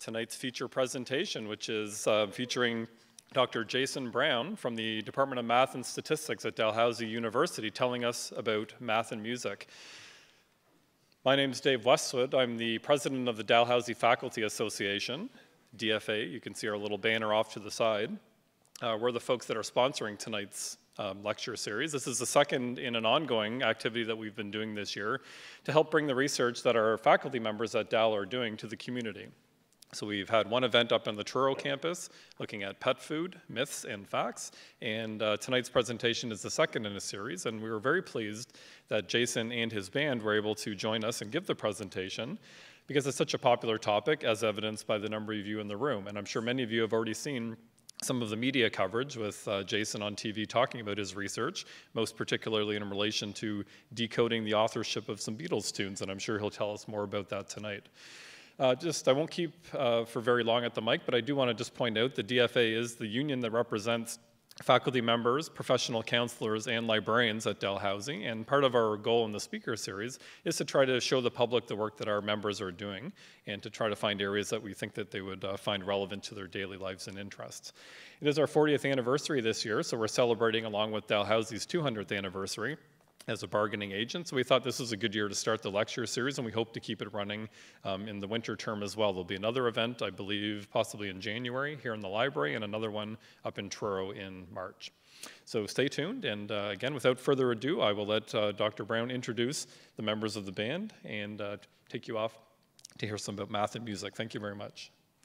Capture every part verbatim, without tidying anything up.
tonight's feature presentation, which is uh, featuring Doctor Jason Brown from the Department of Math and Statistics at Dalhousie University, telling us about math and music. My name is Dave Westwood. I'm the president of the Dalhousie Faculty Association, D F A. You can see our little banner off to the side. Uh, we're the folks that are sponsoring tonight's um, lecture series. This is the second in an ongoing activity that we've been doing this year to help bring the research that our faculty members at Dal are doing to the community. So we've had one event up on the Truro campus looking at pet food, myths, and facts, and uh, tonight's presentation is the second in a series, and we were very pleased that Jason and his band were able to join us and give the presentation because it's such a popular topic, as evidenced by the number of you in the room. And I'm sure many of you have already seen some of the media coverage with uh, Jason on T V talking about his research, most particularly in relation to decoding the authorship of some Beatles tunes, and I'm sure he'll tell us more about that tonight. Uh, just, I won't keep uh, for very long at the mic, but I do want to just point out the D F A is the union that represents faculty members, professional counselors, and librarians at Dalhousie, and part of our goal in the speaker series is to try to show the public the work that our members are doing and to try to find areas that we think that they would uh, find relevant to their daily lives and interests. It is our fortieth anniversary this year, so we're celebrating along with Dalhousie's two hundredth anniversary as a bargaining agent. So we thought this was a good year to start the lecture series, and we hope to keep it running um, in the winter term as well. There'll be another event, I believe, possibly in January here in the library, and another one up in Truro in March. So stay tuned, and uh, again, without further ado, I will let uh, Doctor Brown introduce the members of the band and uh, take you off to hear some about math and music. Thank you very much.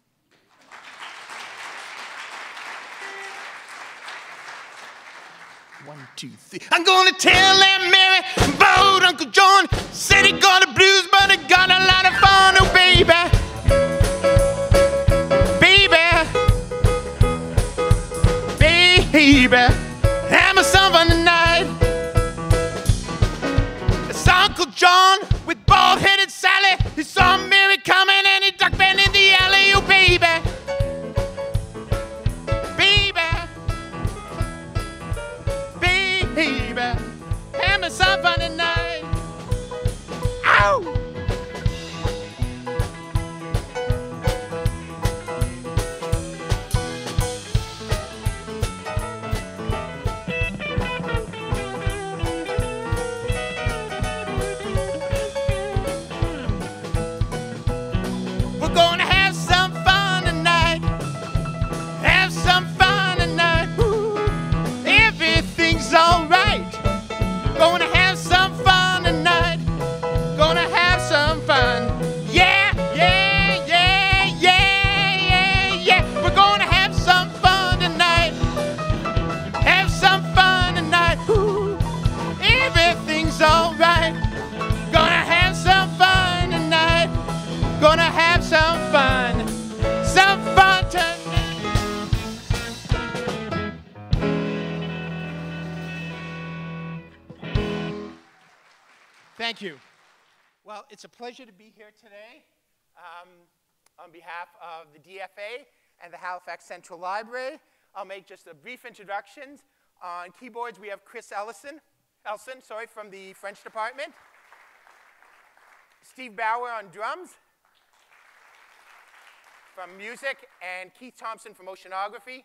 One, two, three. I'm gonna tell that Mary about Uncle John. Said he got the blues, but he got a lot of fun. Oh, baby, baby, baby, have a song tonight. It's Uncle John with bald-headed Sally. He saw Mary coming and he ducked back in the alley. Oh, baby. Baby, have me some fun tonight. Ow! We're gonna have some fun tonight. Have some fun tonight. Ooh, everything's all right. Gonna have some fun tonight. Gonna have some fun. Yeah, yeah, yeah, yeah, yeah, yeah. We're gonna have some fun tonight. Have some fun tonight. Ooh, everything's all right. Gonna have some fun tonight. Gonna have some fun. Some fun tonight. Thank you. Well, it's a pleasure to be here today um, on behalf of the D F A and the Halifax Central Library. I'll make just a brief introduction. On keyboards, we have Chris Ellison, Elson, sorry, from the French department. Steve Bauer on drums from music, and Keith Thompson from oceanography.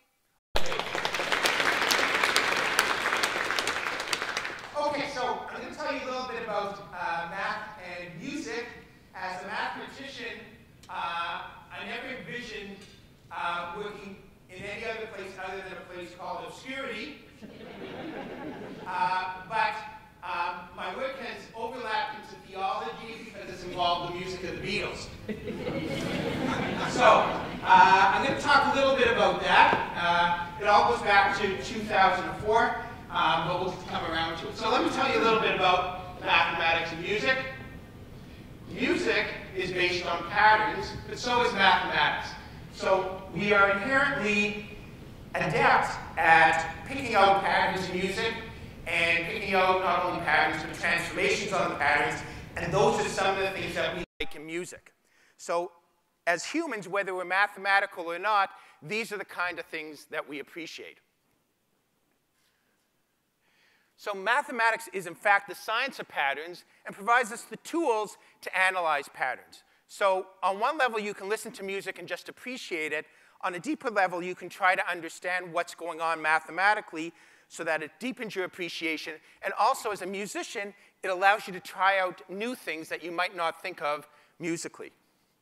Okay, so I'm going to tell you a little bit about uh, math and music. As a mathematician, uh, I never envisioned uh, working in any other place other than a place called obscurity. uh, but um, my work has overlapped into theology because it's involved the music of the Beatles. so uh, I'm going to talk a little bit about that. Uh, it all goes back to two thousand four. Um, but we'll come around to it. So let me tell you a little bit about mathematics and music. Music is based on patterns, but so is mathematics. So we are inherently adept at picking out patterns in music and picking out not only patterns, but transformations on the patterns. And those are some of the things that we like in music. So as humans, whether we're mathematical or not, these are the kind of things that we appreciate. So mathematics is, in fact, the science of patterns and provides us the tools to analyze patterns. So on one level, you can listen to music and just appreciate it. On a deeper level, you can try to understand what's going on mathematically so that it deepens your appreciation. And also, as a musician, it allows you to try out new things that you might not think of musically.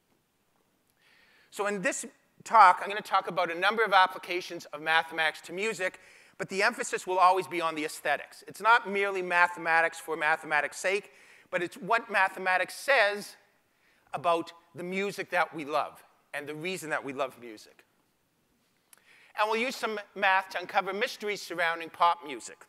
So in this talk, I'm going to talk about a number of applications of mathematics to music, but the emphasis will always be on the aesthetics. It's not merely mathematics for mathematics' sake, but it's what mathematics says about the music that we love and the reason that we love music. And we'll use some math to uncover mysteries surrounding pop music.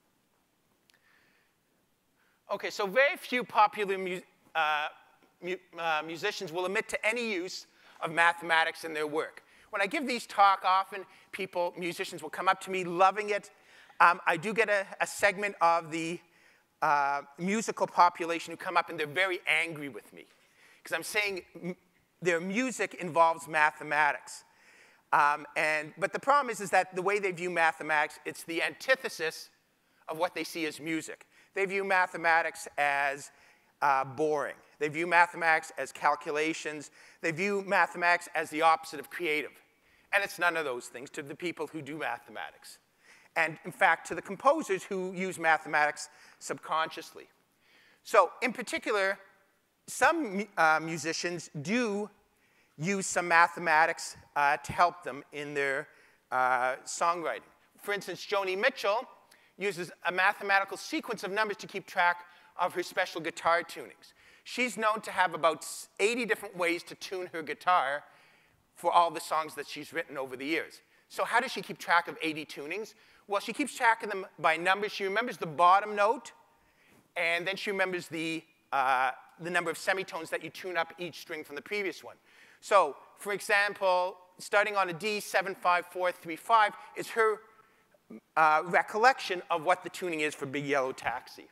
Okay, so very few popular mu uh, mu uh, musicians will admit to any use of mathematics in their work. When I give these talks, often people, musicians will come up to me loving it. Um, I do get a, a segment of the uh, musical population who come up and they're very angry with me because I'm saying m their music involves mathematics. Um, and, but the problem is, is that the way they view mathematics, it's the antithesis of what they see as music. They view mathematics as uh, boring. They view mathematics as calculations. They view mathematics as the opposite of creative. And it's none of those things to the people who do mathematics. And in fact, to the composers who use mathematics subconsciously. So in particular, some uh, musicians do use some mathematics uh, to help them in their uh, songwriting. For instance, Joni Mitchell uses a mathematical sequence of numbers to keep track of her special guitar tunings. She's known to have about eighty different ways to tune her guitar for all the songs that she's written over the years. So how does she keep track of eighty tunings? Well, she keeps track of them by numbers. She remembers the bottom note, and then she remembers the, uh, the number of semitones that you tune up each string from the previous one. So, for example, starting on a D, seven, five, four, three, five is her uh, recollection of what the tuning is for Big Yellow Taxi.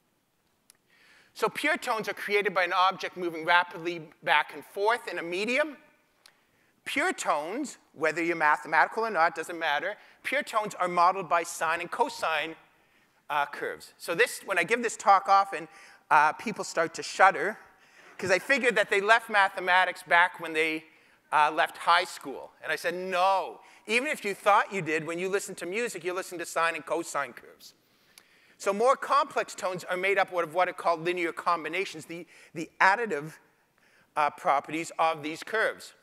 So pure tones are created by an object moving rapidly back and forth in a medium. Pure tones, whether you're mathematical or not, doesn't matter. Pure tones are modeled by sine and cosine uh, curves. So this, when I give this talk often, uh, people start to shudder, because I figured that they left mathematics back when they uh, left high school. And I said, no. Even if you thought you did, when you listen to music, you listen to sine and cosine curves. So more complex tones are made up of what are called linear combinations, the, the additive uh, properties of these curves.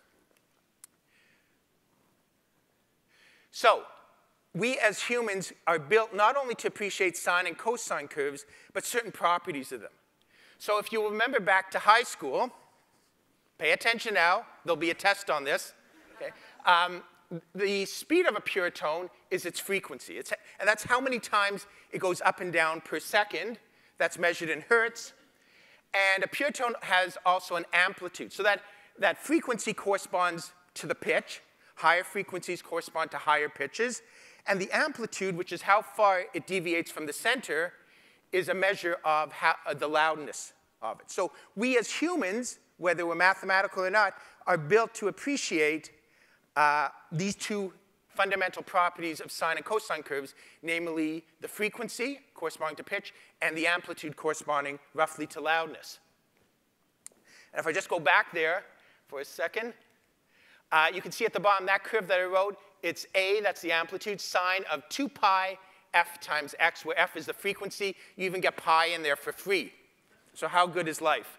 So we as humans are built not only to appreciate sine and cosine curves, but certain properties of them. So if you remember back to high school, pay attention now, there'll be a test on this. Okay? Um, the speed of a pure tone is its frequency. It's, and that's how many times it goes up and down per second. That's measured in hertz. And a pure tone has also an amplitude. So that, that frequency corresponds to the pitch. Higher frequencies correspond to higher pitches. And the amplitude, which is how far it deviates from the center, is a measure of how, uh, the loudness of it. So we as humans, whether we're mathematical or not, are built to appreciate uh, these two fundamental properties of sine and cosine curves, namely the frequency corresponding to pitch and the amplitude corresponding roughly to loudness. And if I just go back there for a second, uh, you can see at the bottom that curve that I wrote, it's A, that's the amplitude, sine of two pi f times x, where f is the frequency. You even get pi in there for free. So how good is life?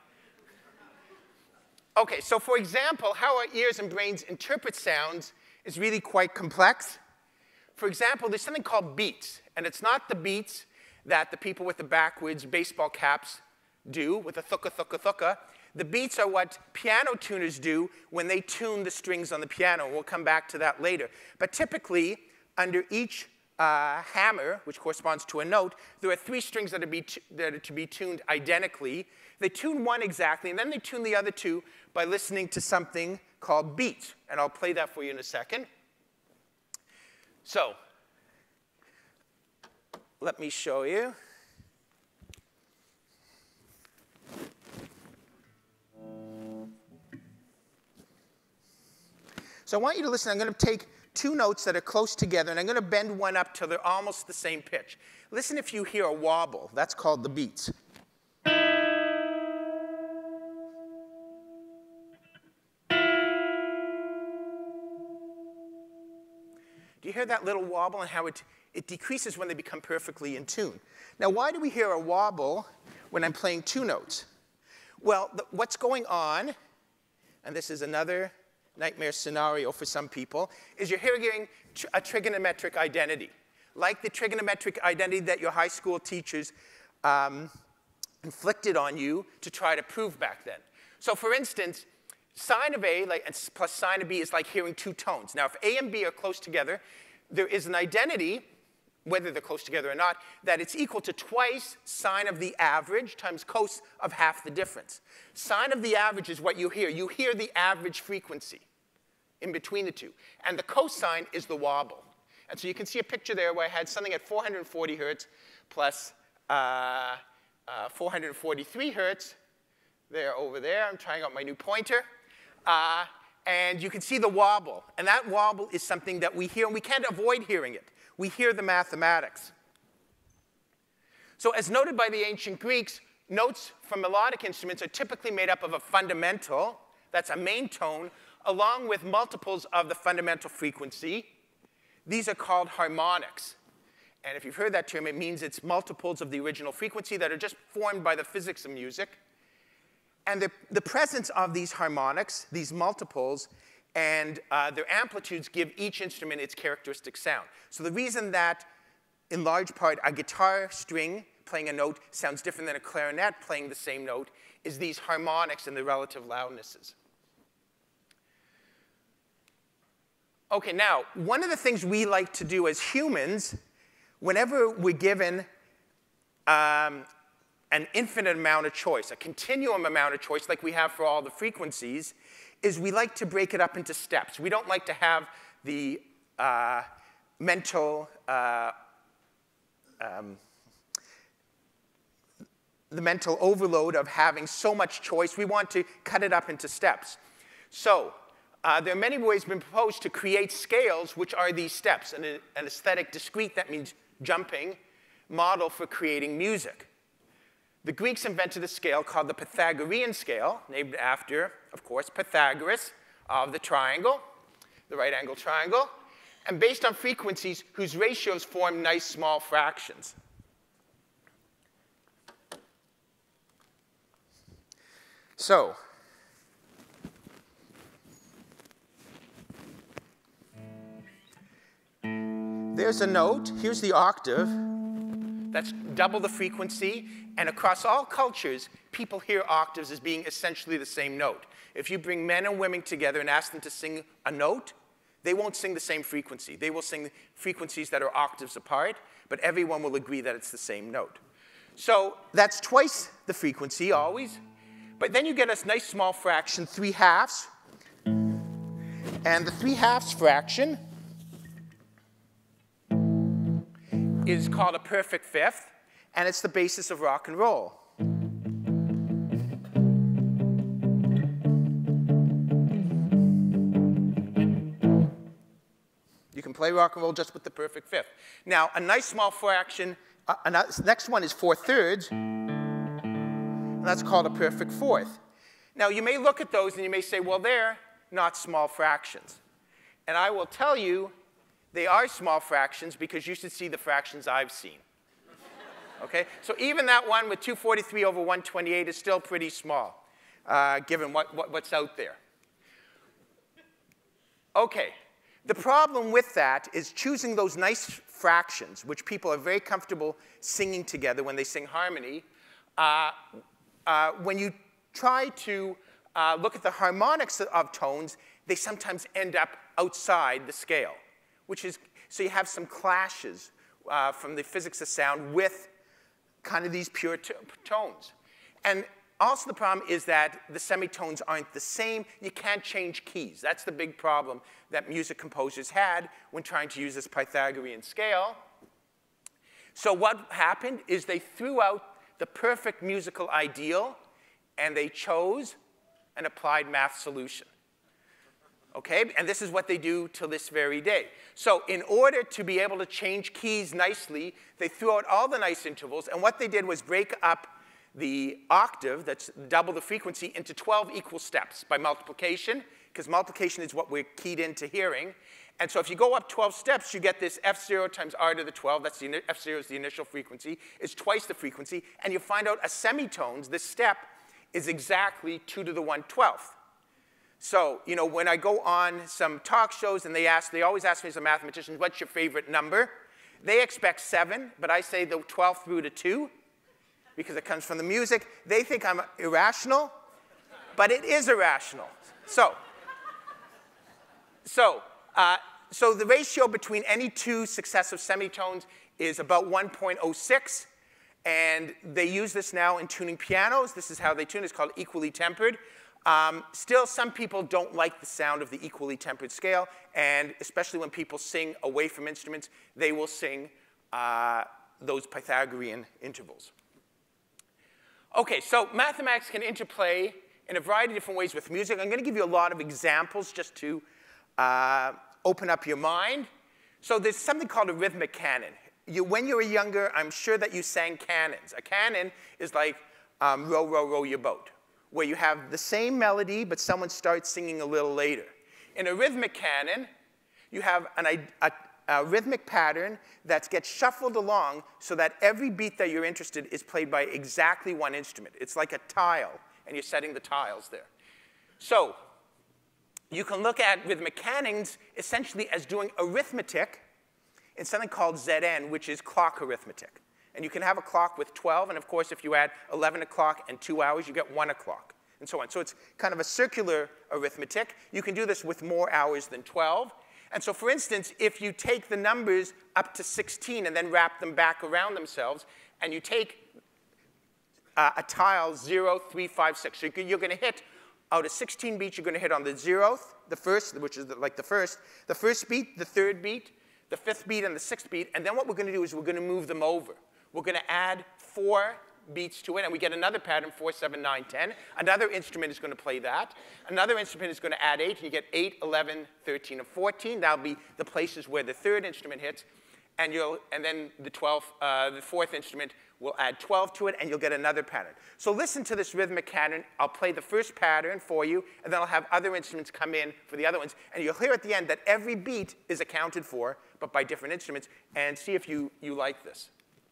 Okay, so for example, how our ears and brains interpret sounds is really quite complex. For example, there's something called beats, and it's not the beats that the people with the backwards baseball caps do with the thukka, thukka, thukka. The beats are what piano tuners do when they tune the strings on the piano. We'll come back to that later. But typically, under each uh, hammer, which corresponds to a note, there are three strings that are, be that are to be tuned identically. They tune one exactly, and then they tune the other two by listening to something called beats. And I'll play that for you in a second. So, let me show you. So I want you to listen. I'm going to take two notes that are close together, and I'm going to bend one up till they're almost the same pitch. Listen if you hear a wobble. That's called the beats. you hear that little wobble and how it, it decreases when they become perfectly in tune. Now, why do we hear a wobble when I'm playing two notes? Well, the, what's going on, and this is another nightmare scenario for some people, is you're hearing tr a trigonometric identity, like the trigonometric identity that your high school teachers um, inflicted on you to try to prove back then. So for instance, sine of A like, plus sine of B is like hearing two tones. Now, if A and B are close together, there is an identity, whether they're close together or not, that it's equal to twice sine of the average times cos of half the difference. Sine of the average is what you hear. You hear the average frequency in between the two. And the cosine is the wobble. And so you can see a picture there where I had something at four hundred forty hertz plus uh, uh, four hundred forty-three hertz. There, over there. I'm trying out my new pointer. Uh, and you can see the wobble. And that wobble is something that we hear, and we can't avoid hearing it. We hear the mathematics. So as noted by the ancient Greeks, notes from melodic instruments are typically made up of a fundamental, that's a main tone, along with multiples of the fundamental frequency. These are called harmonics. And if you've heard that term, it means it's multiples of the original frequency that are just formed by the physics of music. And the, the presence of these harmonics, these multiples, and uh, their amplitudes give each instrument its characteristic sound. So the reason that, in large part, a guitar string playing a note sounds different than a clarinet playing the same note is these harmonics and the relative loudnesses. OK, now, one of the things we like to do as humans, whenever we're given um, an infinite amount of choice, a continuum amount of choice like we have for all the frequencies, is we like to break it up into steps. We don't like to have the uh, mental, uh, um, the mental overload of having so much choice. We want to cut it up into steps. So uh, there are many ways been proposed to create scales, which are these steps. An, an aesthetic discrete, that means jumping, model for creating music. The Greeks invented a scale called the Pythagorean scale, named after, of course, Pythagoras of the triangle, the right-angled triangle, and based on frequencies whose ratios form nice small fractions. So, there's a note. Here's the octave. That's double the frequency. And across all cultures, people hear octaves as being essentially the same note. If you bring men and women together and ask them to sing a note, they won't sing the same frequency. They will sing frequencies that are octaves apart, but everyone will agree that it's the same note. So that's twice the frequency, always. But then you get a nice small fraction, three halves. And the three halves fraction is called a perfect fifth. And it's the basis of rock and roll. You can play rock and roll just with the perfect fifth. Now, a nice small fraction, uh, the next one is four thirds, and that's called a perfect fourth. Now, you may look at those and you may say, well, they're not small fractions. And I will tell you, they are small fractions because you should see the fractions I've seen. Okay? So even that one with two forty-three over one twenty-eight is still pretty small, uh, given what, what, what's out there. Okay. The problem with that is choosing those nice fractions, which people are very comfortable singing together when they sing harmony. Uh, uh, when you try to uh, look at the harmonics of tones, they sometimes end up outside the scale, which is, so you have some clashes uh, from the physics of sound with kind of these pure tones. And also the problem is that the semitones aren't the same. You can't change keys. That's the big problem that music composers had when trying to use this Pythagorean scale. So what happened is they threw out the perfect musical ideal, and they chose an applied math solution. Okay? And this is what they do till this very day. So in order to be able to change keys nicely, they threw out all the nice intervals, and what they did was break up the octave, that's double the frequency, into twelve equal steps by multiplication, because multiplication is what we're keyed into hearing. And so if you go up twelve steps, you get this f zero times r to the twelve. That's the, f zero is the initial frequency. It's twice the frequency. And you find out a semitones, this step, is exactly two to the one twelfth. So, you know, when I go on some talk shows and they ask, they always ask me as a mathematician, what's your favorite number? They expect seven, but I say the twelfth root of two, because it comes from the music. They think I'm irrational, but it is irrational. So, so, uh, so the ratio between any two successive semitones is about one point zero six, and they use this now in tuning pianos. This is how they tune. It's called equally tempered. Um, still, some people don't like the sound of the equally tempered scale, and especially when people sing away from instruments, they will sing uh, those Pythagorean intervals. Okay, so mathematics can interplay in a variety of different ways with music. I'm going to give you a lot of examples just to uh, open up your mind. So there's something called a rhythmic canon. You, when you were younger, I'm sure that you sang canons. A canon is like um, row, row, row your boat, where you have the same melody, but someone starts singing a little later. In a rhythmic canon, you have an, a, a rhythmic pattern that gets shuffled along so that every beat that you're interested in is played by exactly one instrument. It's like a tile, and you're setting the tiles there. So you can look at rhythmic canons essentially as doing arithmetic in something called Z N, which is clock arithmetic. And you can have a clock with twelve, and of course, if you add eleven o'clock and two hours, you get one o'clock, and so on. So it's kind of a circular arithmetic. You can do this with more hours than twelve. And so, for instance, if you take the numbers up to sixteen and then wrap them back around themselves, and you take uh, a tile zero, three, five, six, so you're going to hit, out of sixteen beats, you're going to hit on the zeroth, the first, which is the, like the first, the first beat, the third beat, the fifth beat, and the sixth beat. And then what we're going to do is we're going to move them over. We're going to add four beats to it, and we get another pattern, four, seven, nine, ten. Another instrument is going to play that. Another instrument is going to add eight, and you get eight, eleven, thirteen, and fourteen. That'll be the places where the third instrument hits. And, you'll, and then the, twelfth, uh, the fourth instrument will add twelve to it, and you'll get another pattern. So listen to this rhythmic pattern. I'll play the first pattern for you, and then I'll have other instruments come in for the other ones. And you'll hear at the end that every beat is accounted for, but by different instruments. And see if you, you like this.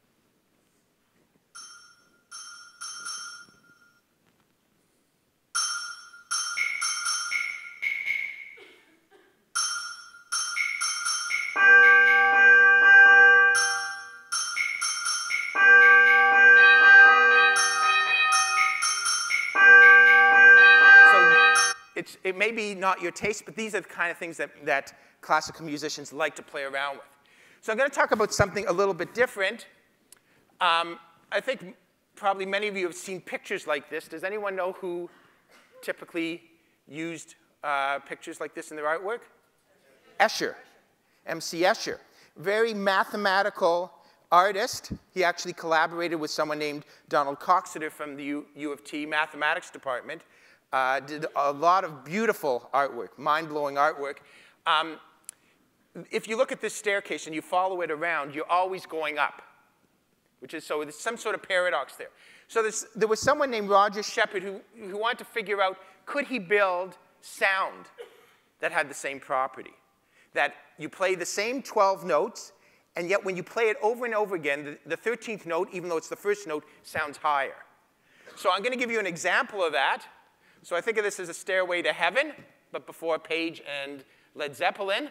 It's, it may be not your taste, but these are the kind of things that, that classical musicians like to play around with. So I'm going to talk about something a little bit different. Um, I think probably many of you have seen pictures like this. Does anyone know who typically used uh, pictures like this in their artwork? Escher, M C Escher. Very mathematical artist. He actually collaborated with someone named Donald Coxeter from the U, U of T mathematics department. Uh, did a lot of beautiful artwork, mind-blowing artwork. Um, if you look at this staircase and you follow it around, you're always going up, which is so there's some sort of paradox there. So this, there was someone named Roger Shepard who, who wanted to figure out, could he build sound that had the same property? That you play the same twelve notes, and yet when you play it over and over again, the, the thirteenth note, even though it's the first note, sounds higher. So I'm going to give you an example of that. So I think of this as a Stairway to Heaven, but before Page and Led Zeppelin.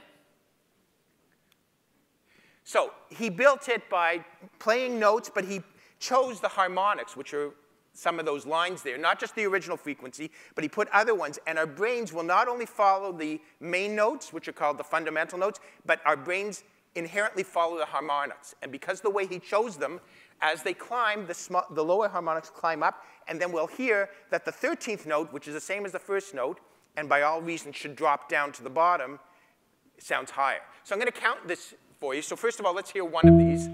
So he built it by playing notes, but he chose the harmonics, which are some of those lines there, not just the original frequency, but he put other ones. And our brains will not only follow the main notes, which are called the fundamental notes, but our brains inherently follow the harmonics. And because the way he chose them, as they climb, the, small, the lower harmonics climb up, and then we'll hear that the thirteenth note, which is the same as the first note, and by all reasons should drop down to the bottom, sounds higher. So I'm going to count this for you. So first of all, let's hear one of these.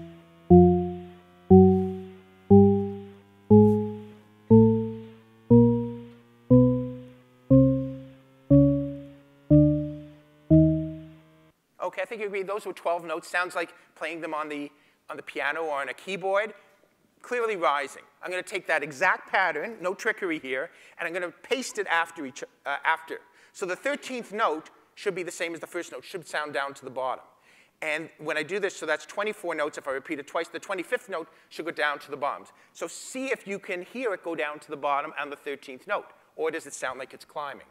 Okay, I think you agree those were twelve notes. Sounds like playing them on the on the piano or on a keyboard, clearly rising. I'm going to take that exact pattern, no trickery here, and I'm going to paste it after each uh, after. So the thirteenth note should be the same as the first note, should sound down to the bottom. And when I do this, so that's twenty-four notes. If I repeat it twice, the twenty-fifth note should go down to the bottom. So see if you can hear it go down to the bottom on the thirteenth note. Or does it sound like it's climbing?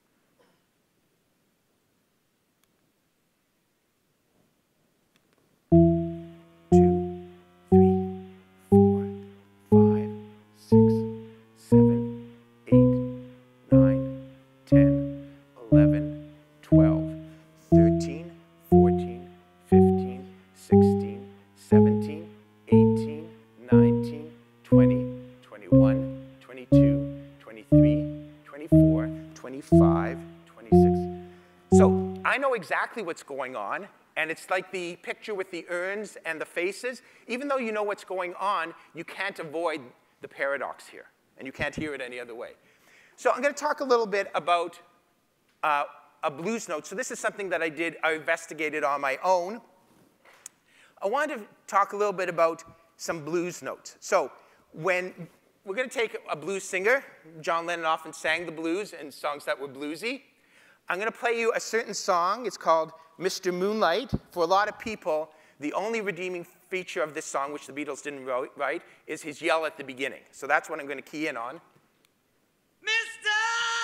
Two, three, four, five, six, seven, eight, nine, ten, eleven, twelve, thirteen, fourteen, fifteen, sixteen, seventeen, eighteen, nineteen, twenty, twenty-one, twenty-two, twenty-three, twenty-four, twenty-five, twenty-six. So I know exactly what's going on, and it's like the picture with the urns and the faces. Even though you know what's going on, you can't avoid the paradox here, and you can't hear it any other way. So I'm going to talk a little bit about uh, a blues note. So this is something that I did, I investigated on my own. I wanted to talk a little bit about some blues notes. So when we're going to take a blues singer, John Lennon often sang the blues and songs that were bluesy. I'm going to play you a certain song. It's called Mister Moonlight. For a lot of people, the only redeeming feature of this song, which the Beatles didn't write, is his yell at the beginning. So that's what I'm going to key in on. Mister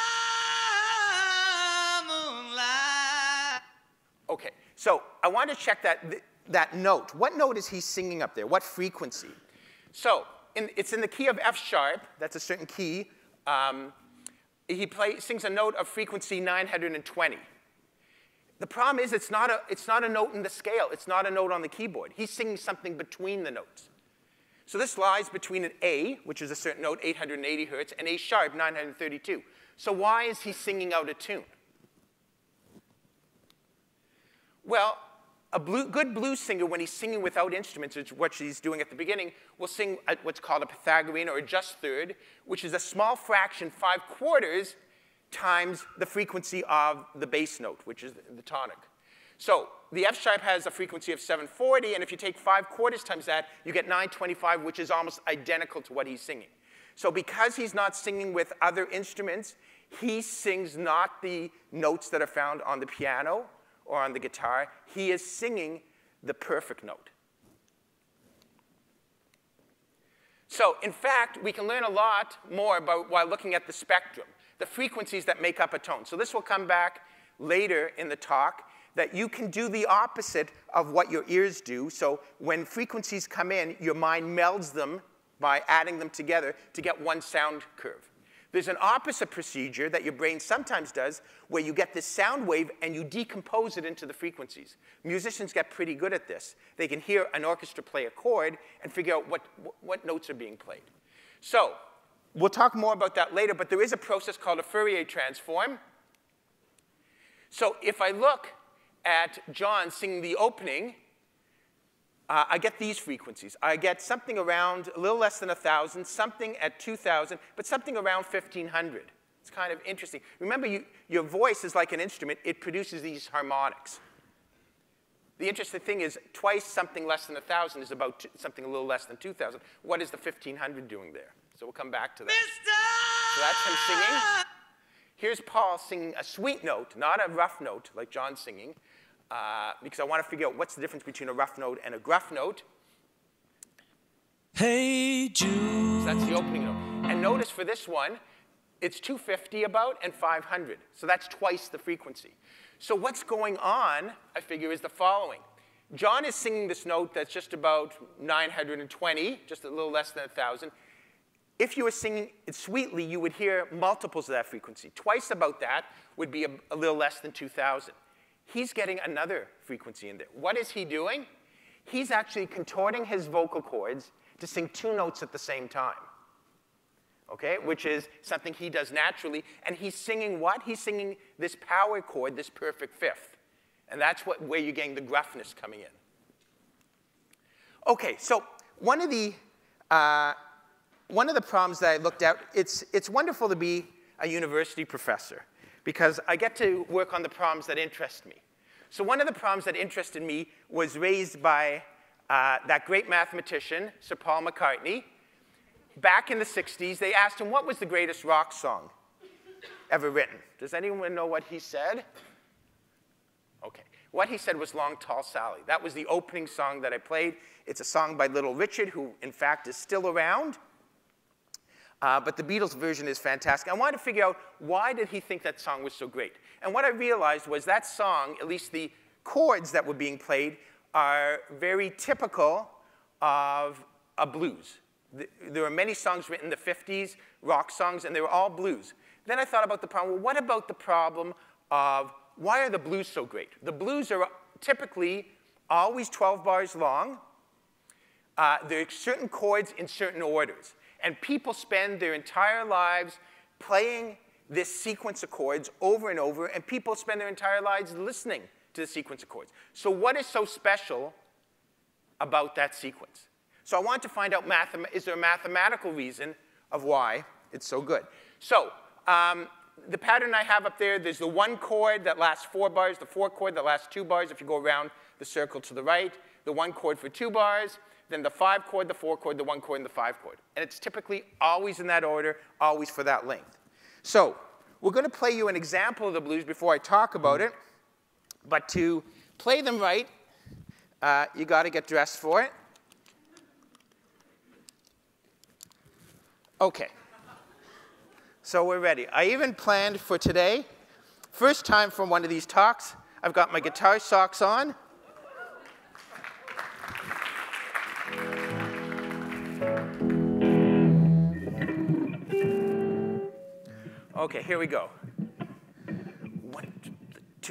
Moonlight. Okay, so I want to check that, that note. What note is he singing up there? What frequency? So in, it's in the key of F sharp. That's a certain key. Um, he play, sings a note of frequency nine hundred twenty. The problem is it's not, a, it's not a note in the scale. It's not a note on the keyboard. He's singing something between the notes. So this lies between an A, which is a certain note, eight hundred eighty hertz, and A sharp, nine hundred thirty-two. So why is he singing out of tune? Well, a blue, good blues singer, when he's singing without instruments, which is what she's doing at the beginning, will sing at what's called a Pythagorean or a just third, which is a small fraction, five quarters, times the frequency of the bass note, which is the tonic. So the F sharp has a frequency of seven forty, and if you take five quarters times that, you get nine twenty-five, which is almost identical to what he's singing. So because he's not singing with other instruments, he sings not the notes that are found on the piano or on the guitar. He is singing the perfect note. So in fact, we can learn a lot more about while looking at the spectrum, the frequencies that make up a tone. So this will come back later in the talk, that you can do the opposite of what your ears do. So when frequencies come in, your mind melds them by adding them together to get one sound curve. There's an opposite procedure that your brain sometimes does where you get this sound wave and you decompose it into the frequencies. Musicians get pretty good at this. They can hear an orchestra play a chord and figure out what, what notes are being played. So we'll talk more about that later, but there is a process called a Fourier transform. So if I look at John singing the opening, uh, I get these frequencies. I get something around a little less than one thousand, something at two thousand, but something around fifteen hundred. It's kind of interesting. Remember, you, your voice is like an instrument. It produces these harmonics. The interesting thing is twice something less than one thousand is about two, something a little less than two thousand. What is the fifteen hundred doing there? So we'll come back to that. Mister So that's him singing. Here's Paul singing a sweet note, not a rough note like John's singing, uh, because I want to figure out what's the difference between a rough note and a gruff note. Hey Jude. So that's the opening note. And notice for this one, it's two fifty about and five hundred. So that's twice the frequency. So what's going on, I figure, is the following. John is singing this note that's just about nine hundred twenty, just a little less than one thousand. If you were singing it sweetly, you would hear multiples of that frequency. Twice about that would be a, a little less than two thousand. He's getting another frequency in there. What is he doing? He's actually contorting his vocal cords to sing two notes at the same time, okay? Which is something he does naturally. And he's singing what? He's singing this power chord, this perfect fifth. And that's what, where you're getting the gruffness coming in. Okay, so one of the, uh, one of the problems that I looked at, it's, it's wonderful to be a university professor because I get to work on the problems that interest me. So one of the problems that interested me was raised by uh, that great mathematician, Sir Paul McCartney. Back in the sixties, they asked him, what was the greatest rock song? ever written. Does anyone know what he said? Okay. What he said was Long Tall Sally. That was the opening song that I played. It's a song by Little Richard, who in fact is still around. Uh, but the Beatles version is fantastic. I wanted to figure out why did he think that song was so great. And what I realized was that song, at least the chords that were being played, are very typical of a blues. There were many songs written in the fifties, rock songs, and they were all blues. Then I thought about the problem, well, what about the problem of why are the blues so great? The blues are typically always twelve bars long. Uh, there are certain chords in certain orders. And people spend their entire lives playing this sequence of chords over and over, and people spend their entire lives listening to the sequence of chords. So what is so special about that sequence? So I want to find out, is there a mathematical reason of why it's so good? So um, the pattern I have up there, there's the one chord that lasts four bars, the four chord that lasts two bars if you go around the circle to the right, the one chord for two bars, then the five chord, the four chord, the one chord, and the five chord. And it's typically always in that order, always for that length. So we're going to play you an example of the blues before I talk about it. But to play them right, uh, you got to get dressed for it. OK. So we're ready. I even planned for today, first time from one of these talks, I've got my guitar socks on. OK, here we go. One, two.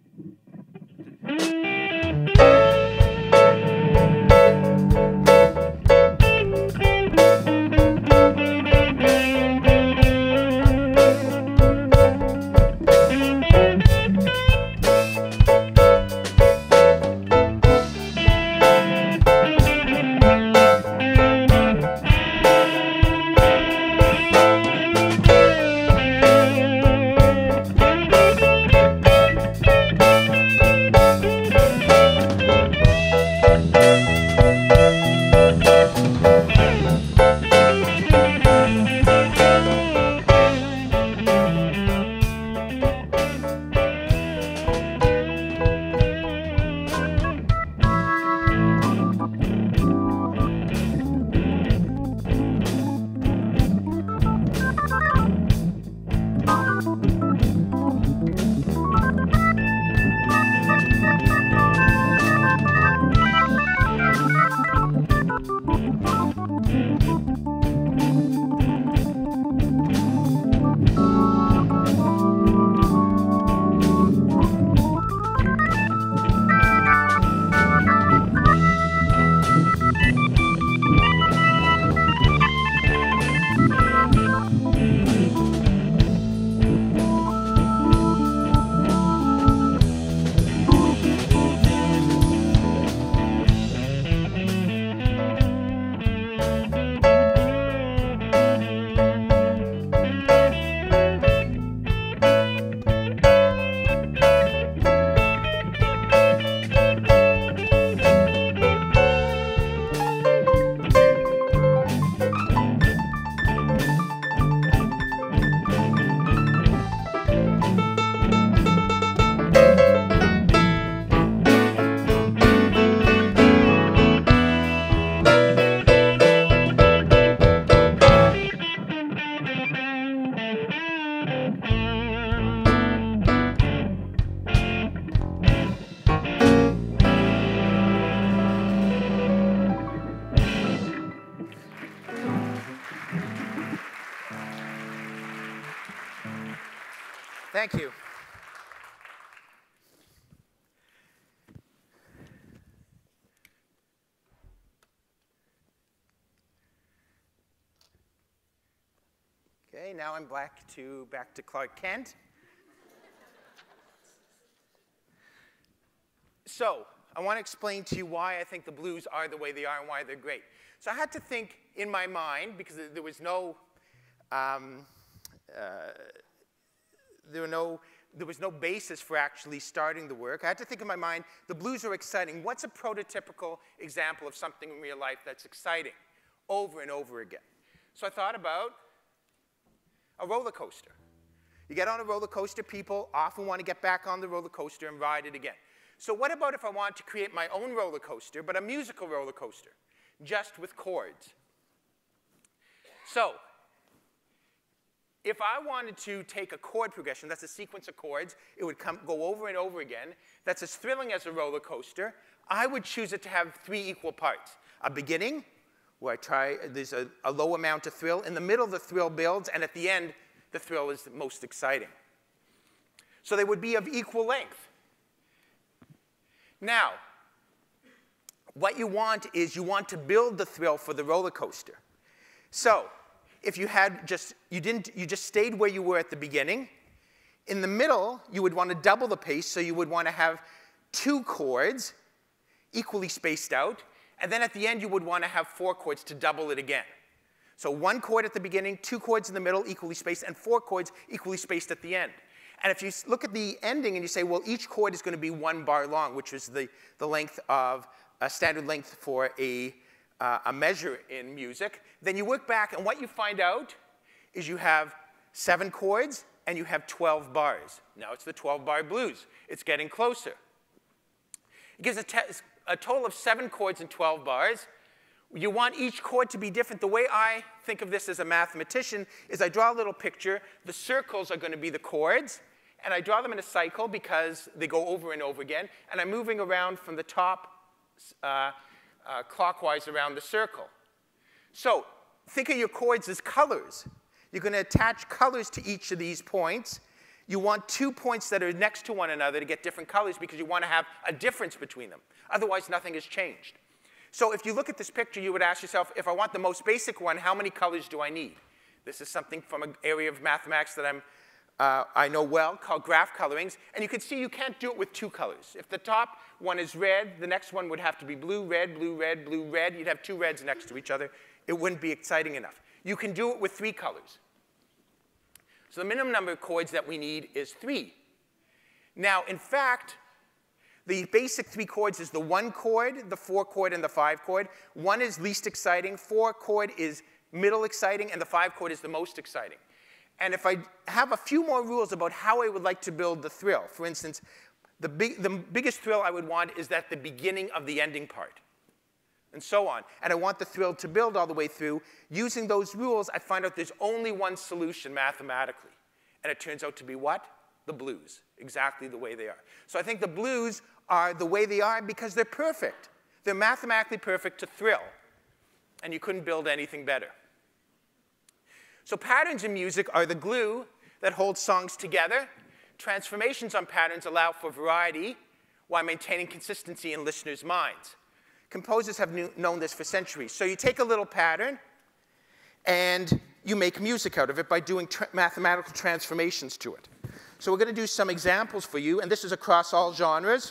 Thank you. Okay, now I'm back to, back to Clark Kent. So I want to explain to you why I think the blues are the way they are and why they're great. So I had to think in my mind, because there was no, um, uh, there, were no, there was no basis for actually starting the work. I had to think in my mind, the blues are exciting. What's a prototypical example of something in real life that's exciting over and over again? So I thought about a roller coaster. You get on a roller coaster, people often want to get back on the roller coaster and ride it again. So what about if I want to create my own roller coaster, but a musical roller coaster, just with chords? So if I wanted to take a chord progression, that's a sequence of chords, it would come, go over and over again, that's as thrilling as a roller coaster, I would choose it to have three equal parts. A beginning, where I try, there's a, a low amount of thrill. In the middle, the thrill builds, and at the end, the thrill is the most exciting. So they would be of equal length. Now, what you want is you want to build the thrill for the roller coaster. So if you had just, you didn't, you just stayed where you were at the beginning, in the middle, you would want to double the pace, so you would want to have two chords equally spaced out, and then at the end, you would want to have four chords to double it again. So one chord at the beginning, two chords in the middle, equally spaced, and four chords equally spaced at the end. And if you look at the ending and you say, well, each chord is going to be one bar long, which is the, the length of, a standard length for a, uh, a measure in music, then you work back, and what you find out is you have seven chords, and you have twelve bars. Now it's the twelve bar blues. It's getting closer. It gives a, a total of seven chords and twelve bars. You want each chord to be different. The way I think of this as a mathematician is I draw a little picture. The circles are going to be the chords, and I draw them in a cycle because they go over and over again, and I'm moving around from the top uh, uh, clockwise around the circle. So think of your chords as colors. You're going to attach colors to each of these points. You want two points that are next to one another to get different colors because you want to have a difference between them. Otherwise, nothing has changed. So if you look at this picture, you would ask yourself, if I want the most basic one, how many colors do I need? This is something from an area of mathematics that I'm, uh, I know well, called graph colorings. And you can see you can't do it with two colors. If the top one is red, the next one would have to be blue, red, blue, red, blue, red. You'd have two reds next to each other. It wouldn't be exciting enough. You can do it with three colors. So the minimum number of chords that we need is three. Now, in fact, the basic three chords is the one chord, the four chord, and the five chord. One is least exciting, four chord is middle exciting, and the five chord is the most exciting. And if I have a few more rules about how I would like to build the thrill, for instance, the, big, the biggest thrill I would want is at the beginning of the ending part, and so on. And I want the thrill to build all the way through. Using those rules, I find out there's only one solution mathematically. And it turns out to be what? The blues, exactly the way they are. So I think the blues are the way they are because they're perfect. They're mathematically perfect to thrill. And you couldn't build anything better. So patterns in music are the glue that holds songs together. Transformations on patterns allow for variety while maintaining consistency in listeners' minds. Composers have knew, known this for centuries. So you take a little pattern, and you make music out of it by doing tra mathematical transformations to it. So we're going to do some examples for you, and this is across all genres.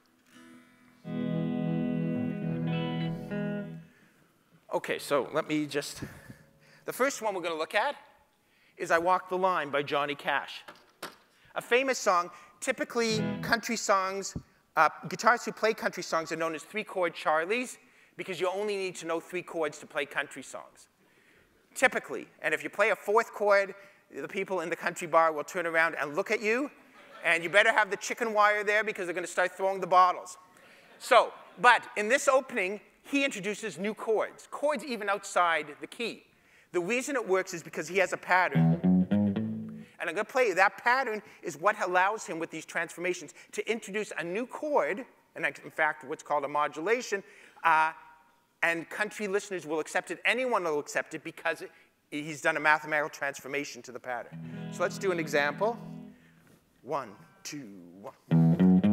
OK, so let me just... The first one we're going to look at is I Walk the Line by Johnny Cash. A famous song. Typically, country songs, uh, guitarists who play country songs are known as three-chord Charlies because you only need to know three chords to play country songs. Typically. And if you play a fourth chord, the people in the country bar will turn around and look at you. And you better have the chicken wire there because they're going to start throwing the bottles. So, but in this opening, he introduces new chords, chords even outside the key. The reason it works is because he has a pattern. And I'm going to play you. That pattern is what allows him with these transformations to introduce a new chord, and in fact, what's called a modulation, uh, and country listeners will accept it. Anyone will accept it because it, he's done a mathematical transformation to the pattern. So let's do an example. One, two, one.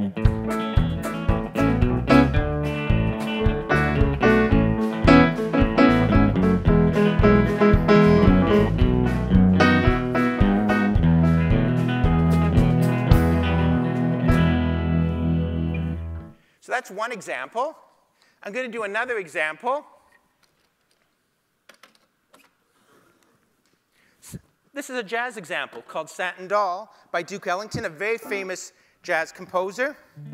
So that's one example. I'm going to do another example. This is a jazz example called Satin Doll by Duke Ellington, a very famous jazz composer.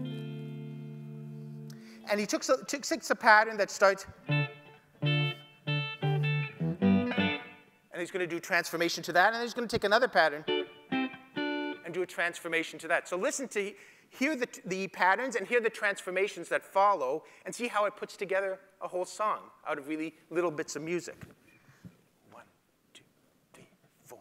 And he took, took takes a pattern that starts, and he's going to do transformation to that, and he's going to take another pattern, do a transformation to that. So listen to, hear the, the patterns and hear the transformations that follow and see how it puts together a whole song out of really little bits of music. One, two, three, four.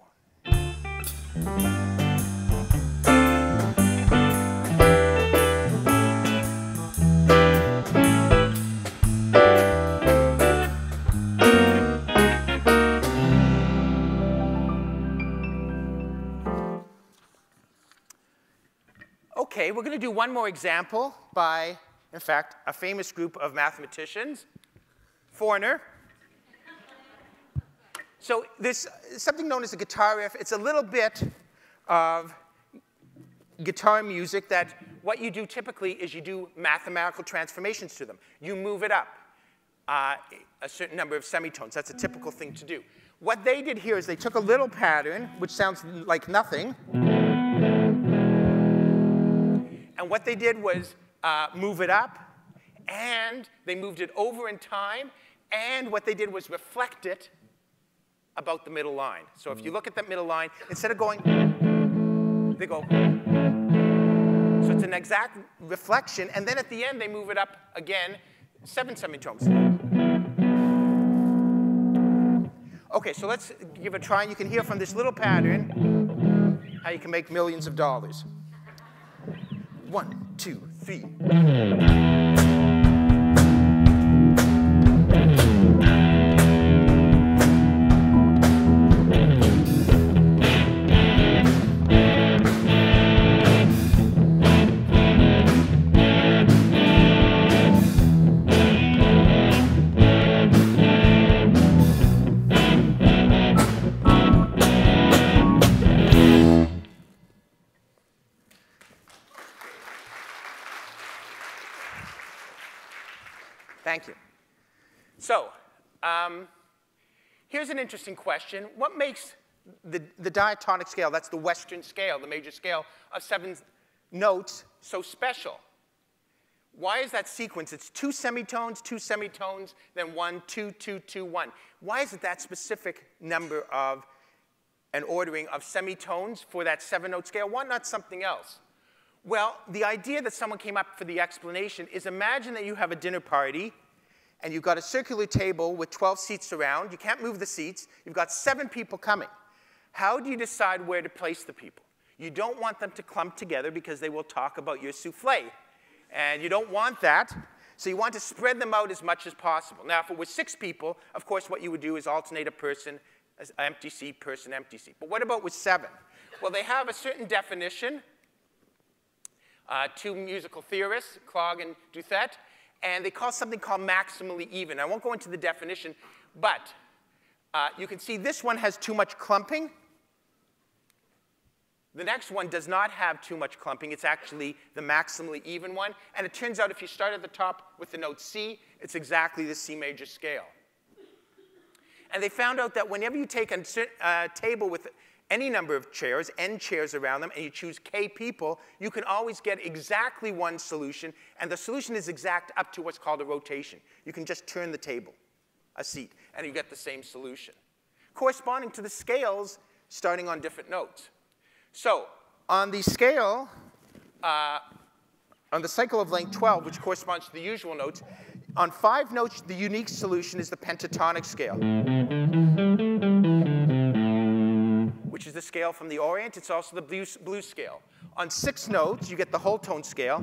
Okay, we're going to do one more example by, in fact, a famous group of mathematicians, Foreigner. So there's something known as a guitar riff. It's a little bit of guitar music that what you do typically is you do mathematical transformations to them. You move it up uh, a certain number of semitones. That's a typical thing to do. What they did here is they took a little pattern, which sounds like nothing, and what they did was uh, move it up, and they moved it over in time, and what they did was reflect it about the middle line. So if you look at that middle line, instead of going, they go. So it's an exact reflection, and then at the end, they move it up again, seven semitones. Okay, so let's give it a try. You can hear from this little pattern how you can make millions of dollars. One, two, three. Thank you. So um, here's an interesting question. What makes the, the diatonic scale, that's the Western scale, the major scale of seven notes, so special? Why is that sequence? It's two semitones, two semitones, then one, two, two, two, one. Why is it that specific number of an ordering of semitones for that seven-note scale? Why not something else? Well, the idea that someone came up for the explanation is imagine that you have a dinner party and you've got a circular table with twelve seats around. You can't move the seats. You've got seven people coming. How do you decide where to place the people? You don't want them to clump together because they will talk about your souffle. And you don't want that. So you want to spread them out as much as possible. Now, if it was six people, of course, what you would do is alternate a person, an empty seat, person, empty seat. But what about with seven? Well, they have a certain definition. Uh, two musical theorists, Clogg and Duthett, and they call something called maximally even. I won't go into the definition, but uh, you can see this one has too much clumping. The next one does not have too much clumping. It's actually the maximally even one. And it turns out if you start at the top with the note C, it's exactly the C major scale. And they found out that whenever you take a uh, table with any number of chairs, n chairs around them, and you choose k people, you can always get exactly one solution, and the solution is exact up to what's called a rotation. You can just turn the table, a seat, and you get the same solution, corresponding to the scales starting on different notes. So on the scale, uh, on the cycle of length twelve, which corresponds to the usual notes, on five notes, the unique solution is the pentatonic scale, which is the scale from the Orient. It's also the blues, blues scale. On six notes, you get the whole tone scale.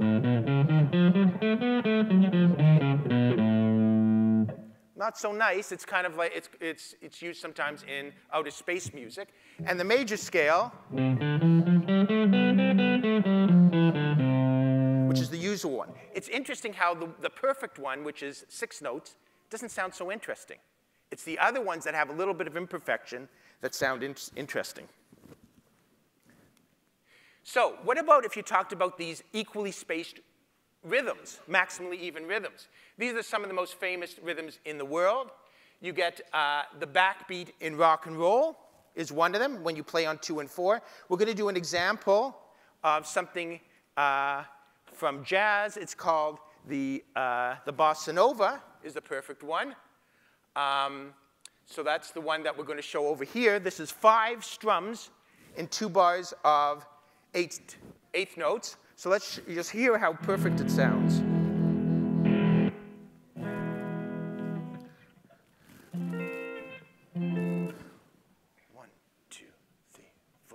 Not so nice. It's kind of like, it's, it's, it's used sometimes in outer space music. And the major scale, which is the usual one. It's interesting how the, the perfect one, which is six notes, doesn't sound so interesting. It's the other ones that have a little bit of imperfection that sound in interesting. So what about if you talked about these equally spaced rhythms, maximally even rhythms? These are some of the most famous rhythms in the world. You get uh, the backbeat in rock and roll is one of them when you play on two and four. We're going to do an example of something uh, from jazz. It's called the, uh, the bossa nova is the perfect one. Um, So that's the one that we're going to show over here. This is five strums in two bars of eighth, eighth notes. So let's just hear how perfect it sounds. One, two, three, four.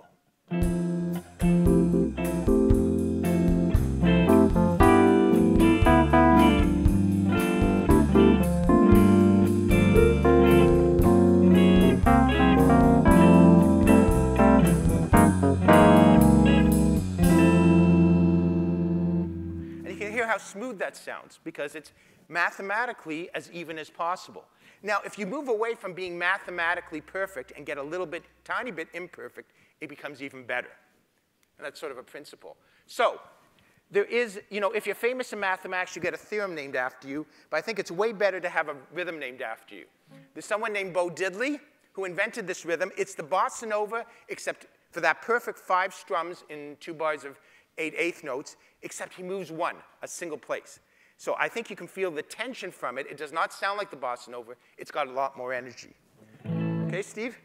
How smooth that sounds, because it's mathematically as even as possible. Now, if you move away from being mathematically perfect and get a little bit, tiny bit imperfect, it becomes even better. And that's sort of a principle. So there is, you know, if you're famous in mathematics, you get a theorem named after you, but I think it's way better to have a rhythm named after you. There's someone named Bo Diddley who invented this rhythm. It's the bossa nova, except for that perfect five strums in two bars of eight eighth notes, except he moves one, a single place. So I think you can feel the tension from it. It does not sound like the bossa nova. It's got a lot more energy. Okay, Steve?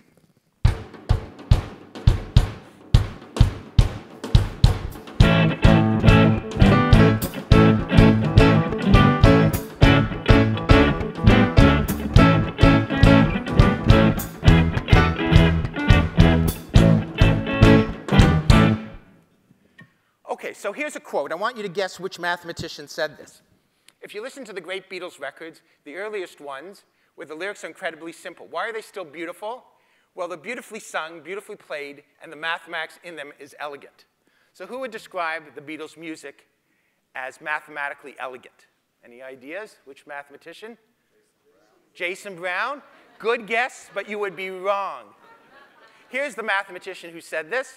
Okay, so here's a quote. I want you to guess which mathematician said this. If you listen to the great Beatles records, the earliest ones, where the lyrics are incredibly simple. Why are they still beautiful? Well, they're beautifully sung, beautifully played, and the mathematics in them is elegant. So who would describe the Beatles' music as mathematically elegant? Any ideas? Which mathematician? Jason Brown. Jason Brown. Good guess, but you would be wrong. Here's the mathematician who said this.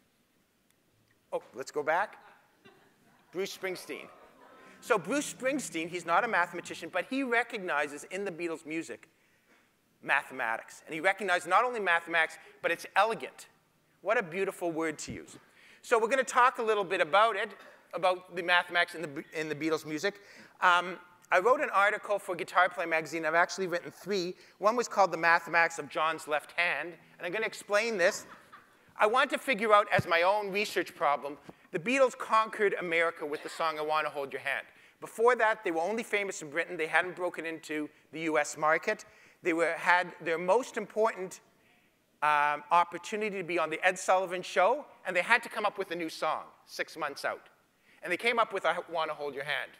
Oh, let's go back. Bruce Springsteen. So Bruce Springsteen, he's not a mathematician, but he recognizes in the Beatles' music mathematics. And he recognizes not only mathematics, but it's elegant. What a beautiful word to use. So we're going to talk a little bit about it, about the mathematics in the, in the Beatles' music. Um, I wrote an article for Guitar Player magazine. I've actually written three. One was called The Mathematics of John's Left Hand. And I'm going to explain this. I want to figure out, as my own research problem, the Beatles conquered America with the song I Want to Hold Your Hand. Before that, they were only famous in Britain. They hadn't broken into the U S market. They were, had their most important um, opportunity to be on the Ed Sullivan Show, and they had to come up with a new song six months out. And they came up with I Want to Hold Your Hand.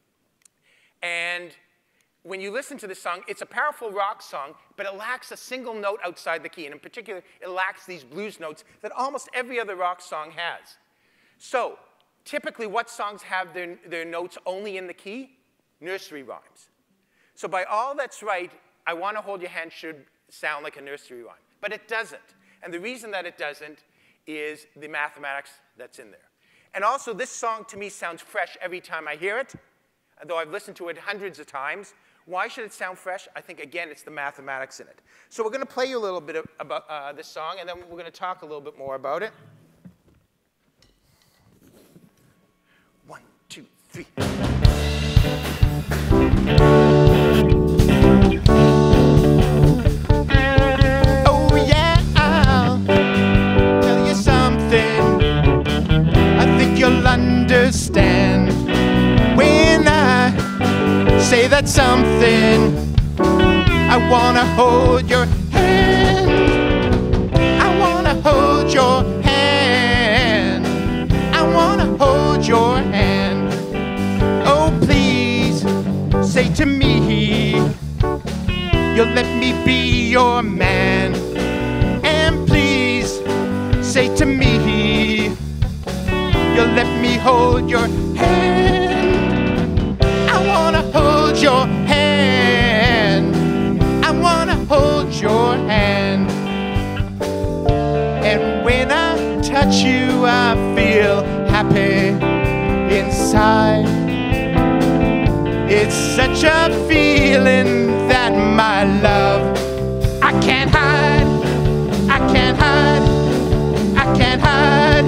And when you listen to this song, it's a powerful rock song, but it lacks a single note outside the key. And in particular, it lacks these blues notes that almost every other rock song has. So typically, what songs have their, their notes only in the key? Nursery rhymes. So by all that's right, I Want to Hold Your Hand should sound like a nursery rhyme. But it doesn't. And the reason that it doesn't is the mathematics that's in there. And also, this song to me sounds fresh every time I hear it, though I've listened to it hundreds of times. Why should it sound fresh? I think, again, it's the mathematics in it. So we're going to play you a little bit of, about uh, this song, and then we're going to talk a little bit more about it. One, two, three. Oh, yeah, I'll tell you something I think you'll understand when I say that something. I want to hold your hand. I want to hold your hand. I want to hold your hand. Oh, please say to me you'll let me be your man. And please say to me you'll let me hold your hand. I want to hold your hand. I want to hold your hand. And when I touch you, I feel happy inside. It's such a feeling that my love I can't hide. I can't hide. I can't hide.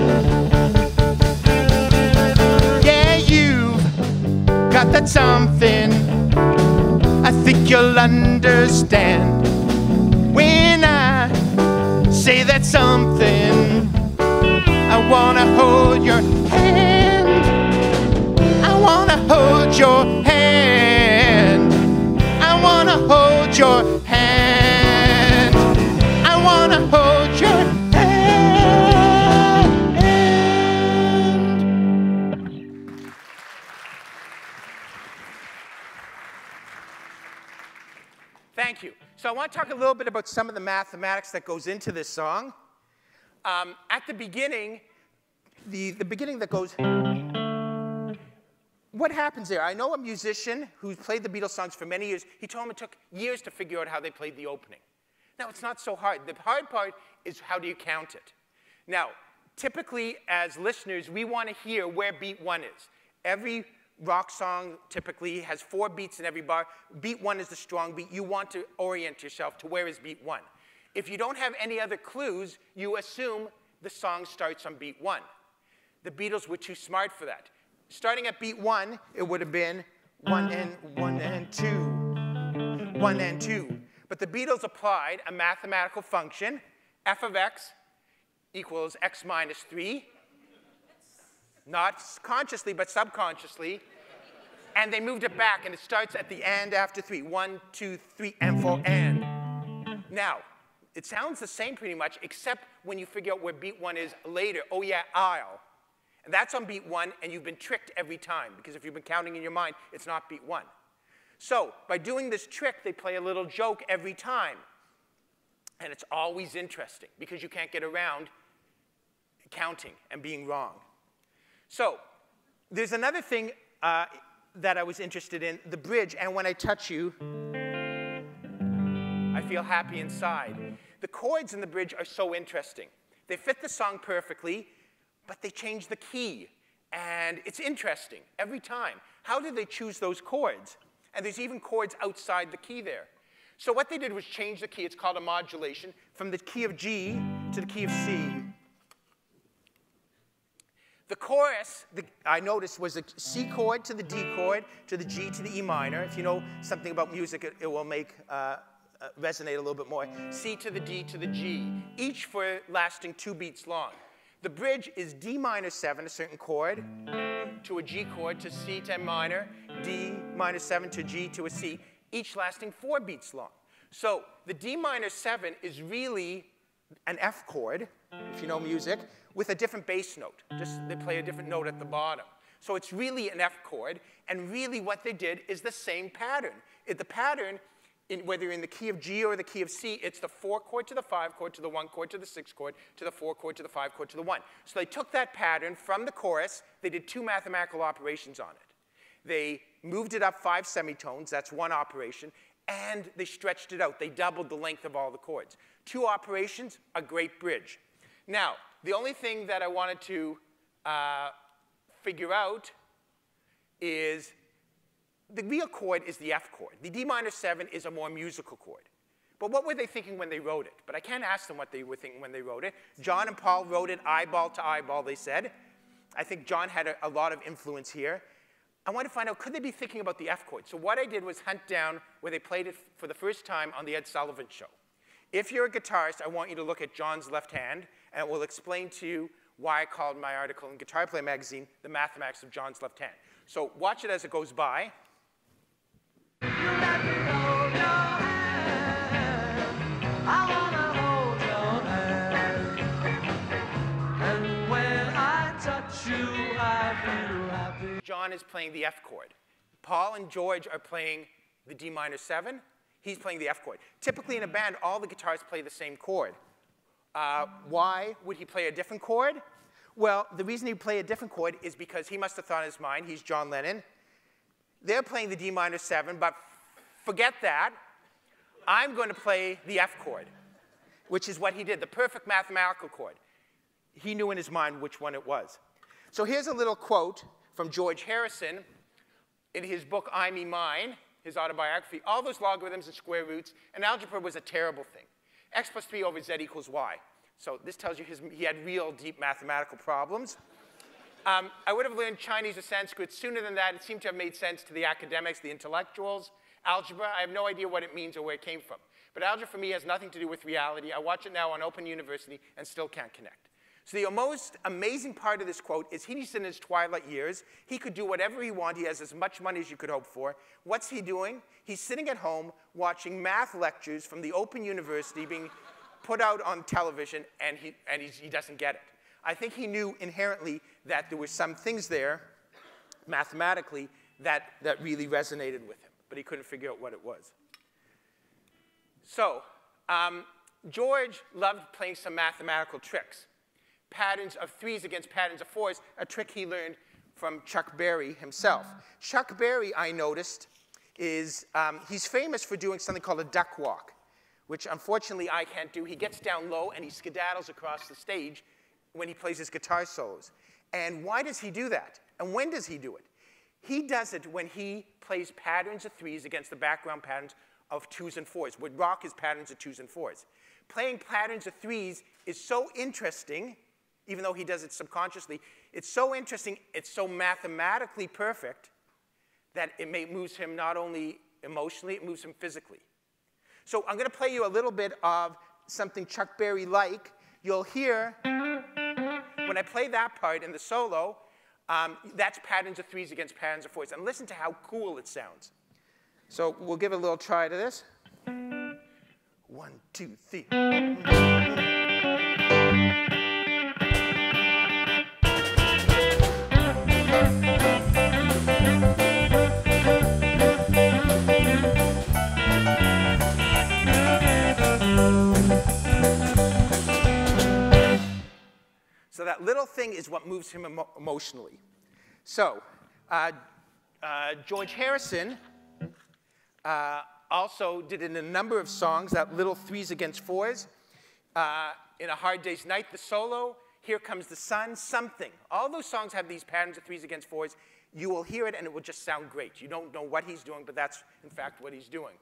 Yeah, you've got that something I think you'll understand when I say that something. I wanna hold your hand. I wanna hold your hand. I wanna hold your hand. I wanna hold your hand. Thank you. So I want to talk a little bit about some of the mathematics that goes into this song. Um, at the beginning, the, the beginning that goes, what happens there? I know a musician who's played the Beatles songs for many years. He told me it took years to figure out how they played the opening. Now, it's not so hard. The hard part is how do you count it? Now, typically, as listeners, we want to hear where beat one is. Every rock song typically has four beats in every bar. Beat one is the strong beat. You want to orient yourself to where is beat one. If you don't have any other clues, you assume the song starts on beat one. The Beatles were too smart for that. Starting at beat one, it would have been one and one and two, one and two. But the Beatles applied a mathematical function, f of x equals x minus three. Not consciously, but subconsciously. And they moved it back, and it starts at the and after three. One, two, three, and four, and. Now, it sounds the same pretty much, except when you figure out where beat one is later. Oh, yeah, I'll. And that's on beat one, and you've been tricked every time, because if you've been counting in your mind, it's not beat one. So, by doing this trick, they play a little joke every time. And it's always interesting, because you can't get around counting and being wrong. So, there's another thing uh, that I was interested in, the bridge, and when I touch you, I feel happy inside. The chords in the bridge are so interesting. They fit the song perfectly, but they change the key, and it's interesting every time. How did they choose those chords? And there's even chords outside the key there. So what they did was change the key. It's called a modulation, from the key of G to the key of C. The chorus, the, I noticed, was a C chord to the D chord, to the G to the E minor. If you know something about music, it, it will make uh, uh, resonate a little bit more. C to the D to the G, each for lasting two beats long. The bridge is D minor seven, a certain chord, to a G chord, to C to M minor, D minor seven to G to a C, each lasting four beats long. So the D minor seven is really an F chord, if you know music, with a different bass note. Just they play a different note at the bottom. So it's really an F chord, and really what they did is the same pattern. It, the pattern, in, whether you're in the key of G or the key of C, it's the four chord to the five chord to the one chord to the six chord to the four chord to the five chord to the one. So they took that pattern from the chorus, they did two mathematical operations on it. They moved it up five semitones, that's one operation, and they stretched it out. They doubled the length of all the chords. Two operations, a great bridge. Now, the only thing that I wanted to uh, figure out is the real chord is the F chord. The D minor seven is a more musical chord. But what were they thinking when they wrote it? But I can't ask them what they were thinking when they wrote it. John and Paul wrote it eyeball to eyeball, they said. I think John had a, a lot of influence here. I wanted to find out, could they be thinking about the F chord? So what I did was hunt down where they played it for the first time on the Ed Sullivan Show. If you're a guitarist, I want you to look at John's left hand, and it will explain to you why I called my article in Guitar Player magazine, The Mathematics of John's Left Hand. So watch it as it goes by. You let me hold your hand. I wanna hold your hand. And when I touch you, I feel happy. John is playing the F chord. Paul and George are playing the D minor seven. He's playing the F chord. Typically in a band, all the guitarists play the same chord. Uh, why would he play a different chord? Well, the reason he'd play a different chord is because he must have thought in his mind, he's John Lennon. They're playing the D minor seven, but forget that. I'm going to play the F chord, which is what he did, the perfect mathematical chord. He knew in his mind which one it was. So here's a little quote from George Harrison in his book, I, Me, Mine, his autobiography. All those logarithms and square roots, and algebra was a terrible thing. X plus three over z equals y. So this tells you his, he had real deep mathematical problems. Um, I would have learned Chinese or Sanskrit sooner than that. It seemed to have made sense to the academics, the intellectuals. Algebra, I have no idea what it means or where it came from. But algebra for me has nothing to do with reality. I watch it now on Open University and still can't connect. So the most amazing part of this quote is he's in his twilight years. He could do whatever he wanted. He has as much money as you could hope for. What's he doing? He's sitting at home watching math lectures from the Open University being put out on television, and he, and he's, he doesn't get it. I think he knew inherently that there were some things there, mathematically, that, that really resonated with him, but he couldn't figure out what it was. So um, George loved playing some mathematical tricks. Patterns of threes against patterns of fours, a trick he learned from Chuck Berry himself. Chuck Berry, I noticed, is um, he's famous for doing something called a duck walk, which unfortunately I can't do. He gets down low and he skedaddles across the stage when he plays his guitar solos. And why does he do that? And when does he do it? He does it when he plays patterns of threes against the background patterns of twos and fours. What rock is patterns of twos and fours. Playing patterns of threes is so interesting, even though he does it subconsciously. It's so interesting, it's so mathematically perfect that it may moves him not only emotionally, it moves him physically. So I'm going to play you a little bit of something Chuck Berry-like. You'll hear, when I play that part in the solo, um, that's patterns of threes against patterns of fours. And listen to how cool it sounds. So we'll give it a little try to this. One, two, three. So that little thing is what moves him emo emotionally. So uh, uh, George Harrison uh, also did in a number of songs that little threes against fours. Uh, in A Hard Day's Night, the solo, Here Comes the Sun, Something. All those songs have these patterns of threes against fours. You will hear it and it will just sound great. You don't know what he's doing, but that's in fact what he's doing.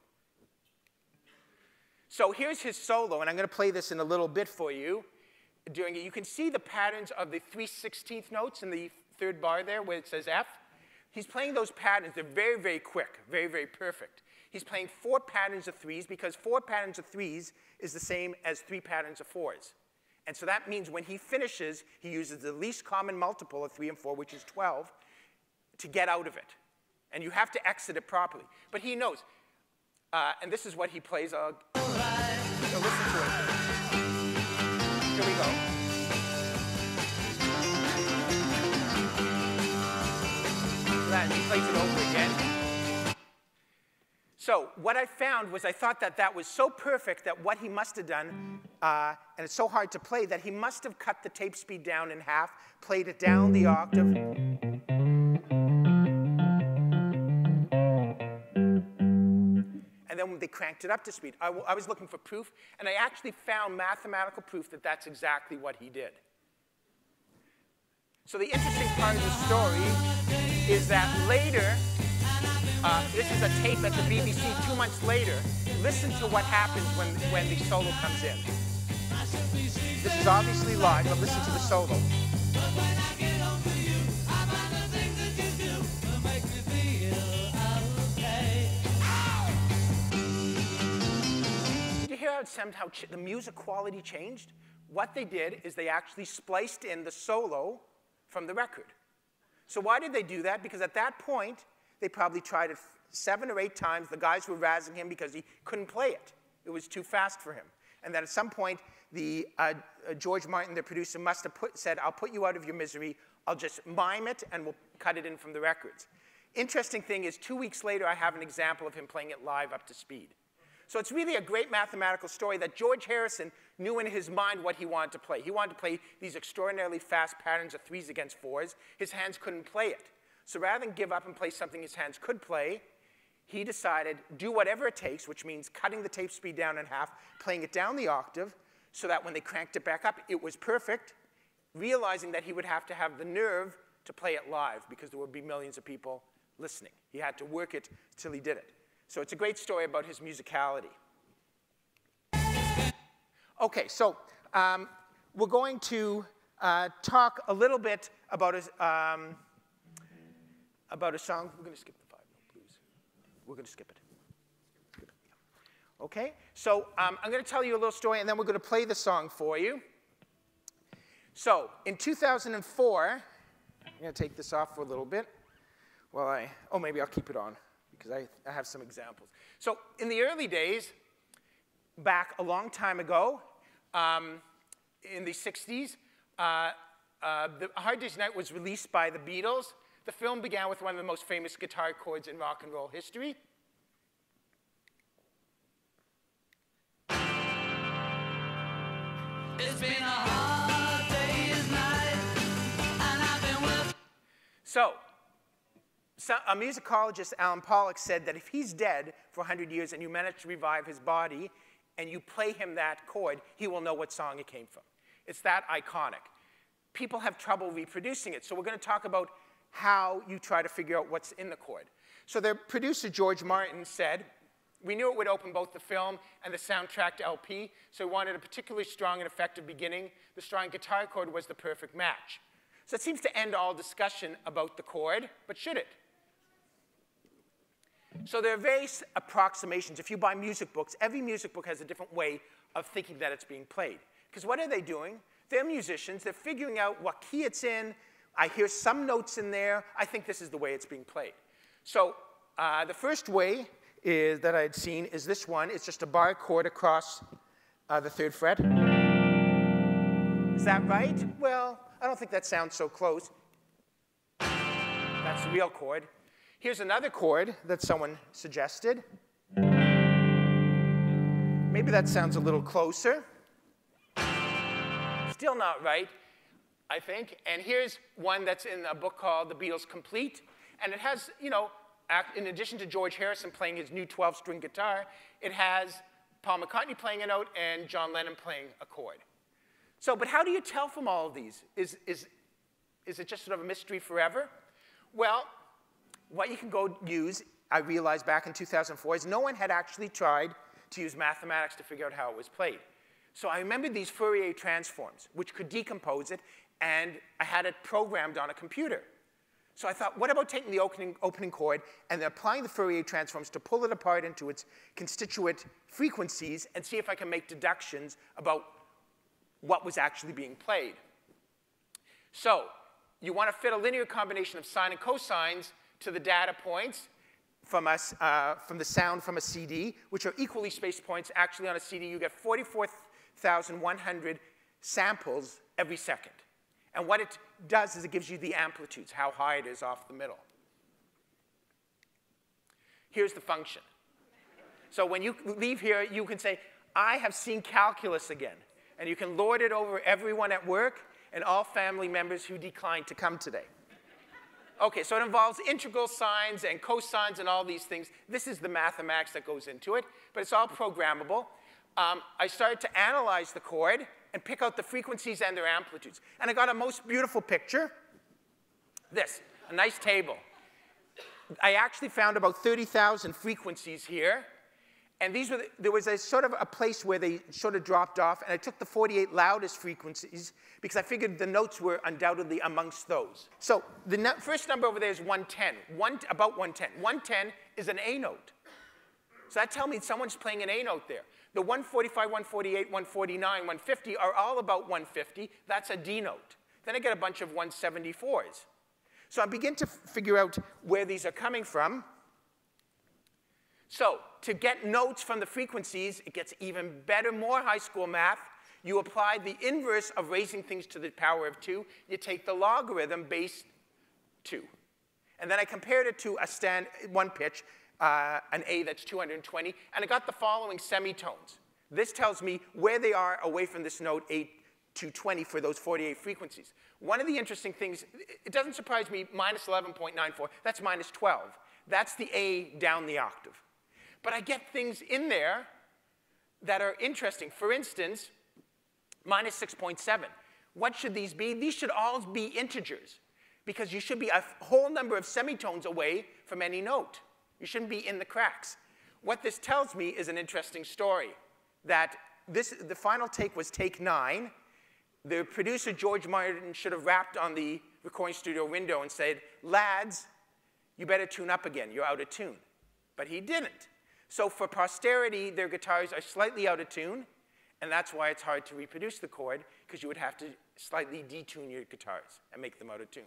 So here's his solo, and I'm going to play this in a little bit for you. During it, you can see the patterns of the three sixteenth notes in the third bar there where it says F. He's playing those patterns. They're very, very quick, very, very perfect. He's playing four patterns of threes because four patterns of threes is the same as three patterns of fours. And so that means when he finishes, he uses the least common multiple of three and four, which is twelve, to get out of it. And you have to exit it properly. But he knows. Uh, and this is what he plays. Uh, so listen to it. Here we go. That, he plays it over again. So what I found was I thought that that was so perfect that what he must have done, uh, and it's so hard to play, that he must have cut the tape speed down in half, played it down the octave. And then when they cranked it up to speed, I, w I was looking for proof, and I actually found mathematical proof that that's exactly what he did. So the interesting part of the story is that later, uh, this is a tape at the B B C two months later. Listen to what happens when, when the solo comes in. This is obviously live, but listen to the solo. Did you hear how somehow the music quality changed? What they did is they actually spliced in the solo from the record. So why did they do that? Because at that point, they probably tried it seven or eight times. The guys were razzing him because he couldn't play it. It was too fast for him. And then at some point, the, uh, uh, George Martin, the producer, must have put, said, I'll put you out of your misery. I'll just mime it, and we'll cut it in from the records. Interesting thing is, two weeks later, I have an example of him playing it live up to speed. So it's really a great mathematical story that George Harrison knew in his mind what he wanted to play. He wanted to play these extraordinarily fast patterns of threes against fours. His hands couldn't play it. So rather than give up and play something his hands could play, he decided, do whatever it takes, which means cutting the tape speed down in half, playing it down the octave, so that when they cranked it back up, it was perfect, realizing that he would have to have the nerve to play it live because there would be millions of people listening. He had to work it till he did it. So it's a great story about his musicality. Okay, so um, we're going to uh, talk a little bit about his, um, about a song. We're going to skip the five-note blues. We're going to skip it. Skip it. Yeah. Okay, so um, I'm going to tell you a little story, and then we're going to play the song for you. So in two thousand four, I'm going to take this off for a little bit. Well, I, oh, maybe I'll keep it on because I, I have some examples. So in the early days, back a long time ago, um, in the sixties, uh, uh, the Hard Day's Night was released by the Beatles. The film began with one of the most famous guitar chords in rock and roll history. It's been a hard day's night, and I've been with... So, so, a musicologist, Alan Pollock, said that if he's dead for one hundred years and you manage to revive his body and you play him that chord, he will know what song it came from. It's that iconic. People have trouble reproducing it, so we're going to talk about how you try to figure out what's in the chord. So the producer, George Martin, said, we knew it would open both the film and the soundtrack to L P, so we wanted a particularly strong and effective beginning. The strong guitar chord was the perfect match. So it seems to end all discussion about the chord, but should it? So there are various approximations. If you buy music books, every music book has a different way of thinking that it's being played. Because what are they doing? They're musicians. They're figuring out what key it's in. I hear some notes in there. I think this is the way it's being played. So uh, the first way is, that I had seen is this one. It's just a bar chord across uh, the third fret. Is that right? Well, I don't think that sounds so close. That's the real chord. Here's another chord that someone suggested. Maybe that sounds a little closer. Still not right, I think. And here's one that's in a book called The Beatles Complete. And it has, you know, in addition to George Harrison playing his new twelve string guitar, it has Paul McCartney playing a note and John Lennon playing a chord. So, but how do you tell from all of these? Is, is, is it just sort of a mystery forever? Well, what you can go use, I realized back in two thousand four, is no one had actually tried to use mathematics to figure out how it was played. So I remembered these Fourier transforms, which could decompose it, and I had it programmed on a computer. So I thought, what about taking the opening, opening chord and then applying the Fourier transforms to pull it apart into its constituent frequencies and see if I can make deductions about what was actually being played. So you want to fit a linear combination of sine and cosines to the data points from, us, uh, from the sound from a C D, which are equally spaced points. Actually, on a C D, you get forty-four thousand one hundred samples every second. And what it does is it gives you the amplitudes, how high it is off the middle. Here's the function. So when you leave here, you can say, I have seen calculus again. And you can lord it over everyone at work and all family members who declined to come today. OK, so it involves integral signs and cosines and all these things. This is the mathematics that goes into it, but it's all programmable. Um, I started to analyze the chord and pick out the frequencies and their amplitudes. And I got a most beautiful picture. This, a nice table. I actually found about thirty thousand frequencies here. And these were the, there was a sort of a place where they sort of dropped off. And I took the forty-eight loudest frequencies because I figured the notes were undoubtedly amongst those. So the no first number over there is one ten, one, about one ten. one ten is an A note. So that tells me someone's playing an A note there. The one forty-five, one forty-eight, one forty-nine, one fifty are all about one fifty. That's a D note. Then I get a bunch of one seventy-fours. So I begin to figure out where these are coming from. So to get notes from the frequencies, it gets even better, more high school math. You apply the inverse of raising things to the power of two. You take the logarithm base two. And then I compared it to a stand, one pitch. Uh, an A that's two hundred twenty, and I got the following semitones. This tells me where they are away from this note eight to twenty for those forty-eight frequencies. One of the interesting things, it doesn't surprise me, minus eleven point nine four, that's minus twelve. That's the A down the octave. But I get things in there that are interesting. For instance, minus six point seven. What should these be? These should all be integers, because you should be a whole number of semitones away from any note. You shouldn't be in the cracks. What this tells me is an interesting story, that this, the final take was take nine. The producer, George Martin, should have rapped on the recording studio window and said, lads, you better tune up again. You're out of tune. But he didn't. So for posterity, their guitars are slightly out of tune, And that's why it's hard to reproduce the chord, because you would have to slightly detune your guitars and make them out of tune.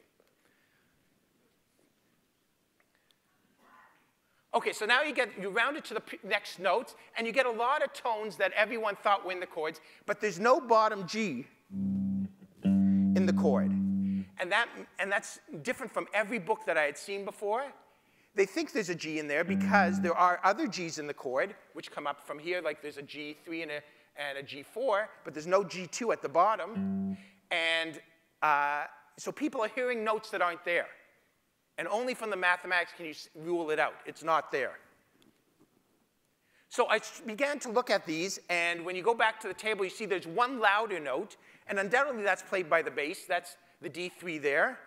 Okay, so now you get, you round it to the next notes, and you get a lot of tones that everyone thought were in the chords, but there's no bottom G in the chord. And, that, and that's different from every book that I had seen before. They think there's a G in there because there are other G's in the chord, which come up from here, like there's a G three and a, and a G four, but there's no G two at the bottom. And uh, so people are hearing notes that aren't there. And only from the mathematics can you rule it out. It's not there. So I began to look at these, and when you go back to the table, you see there's one louder note, and undoubtedly that's played by the bass. That's the D three there.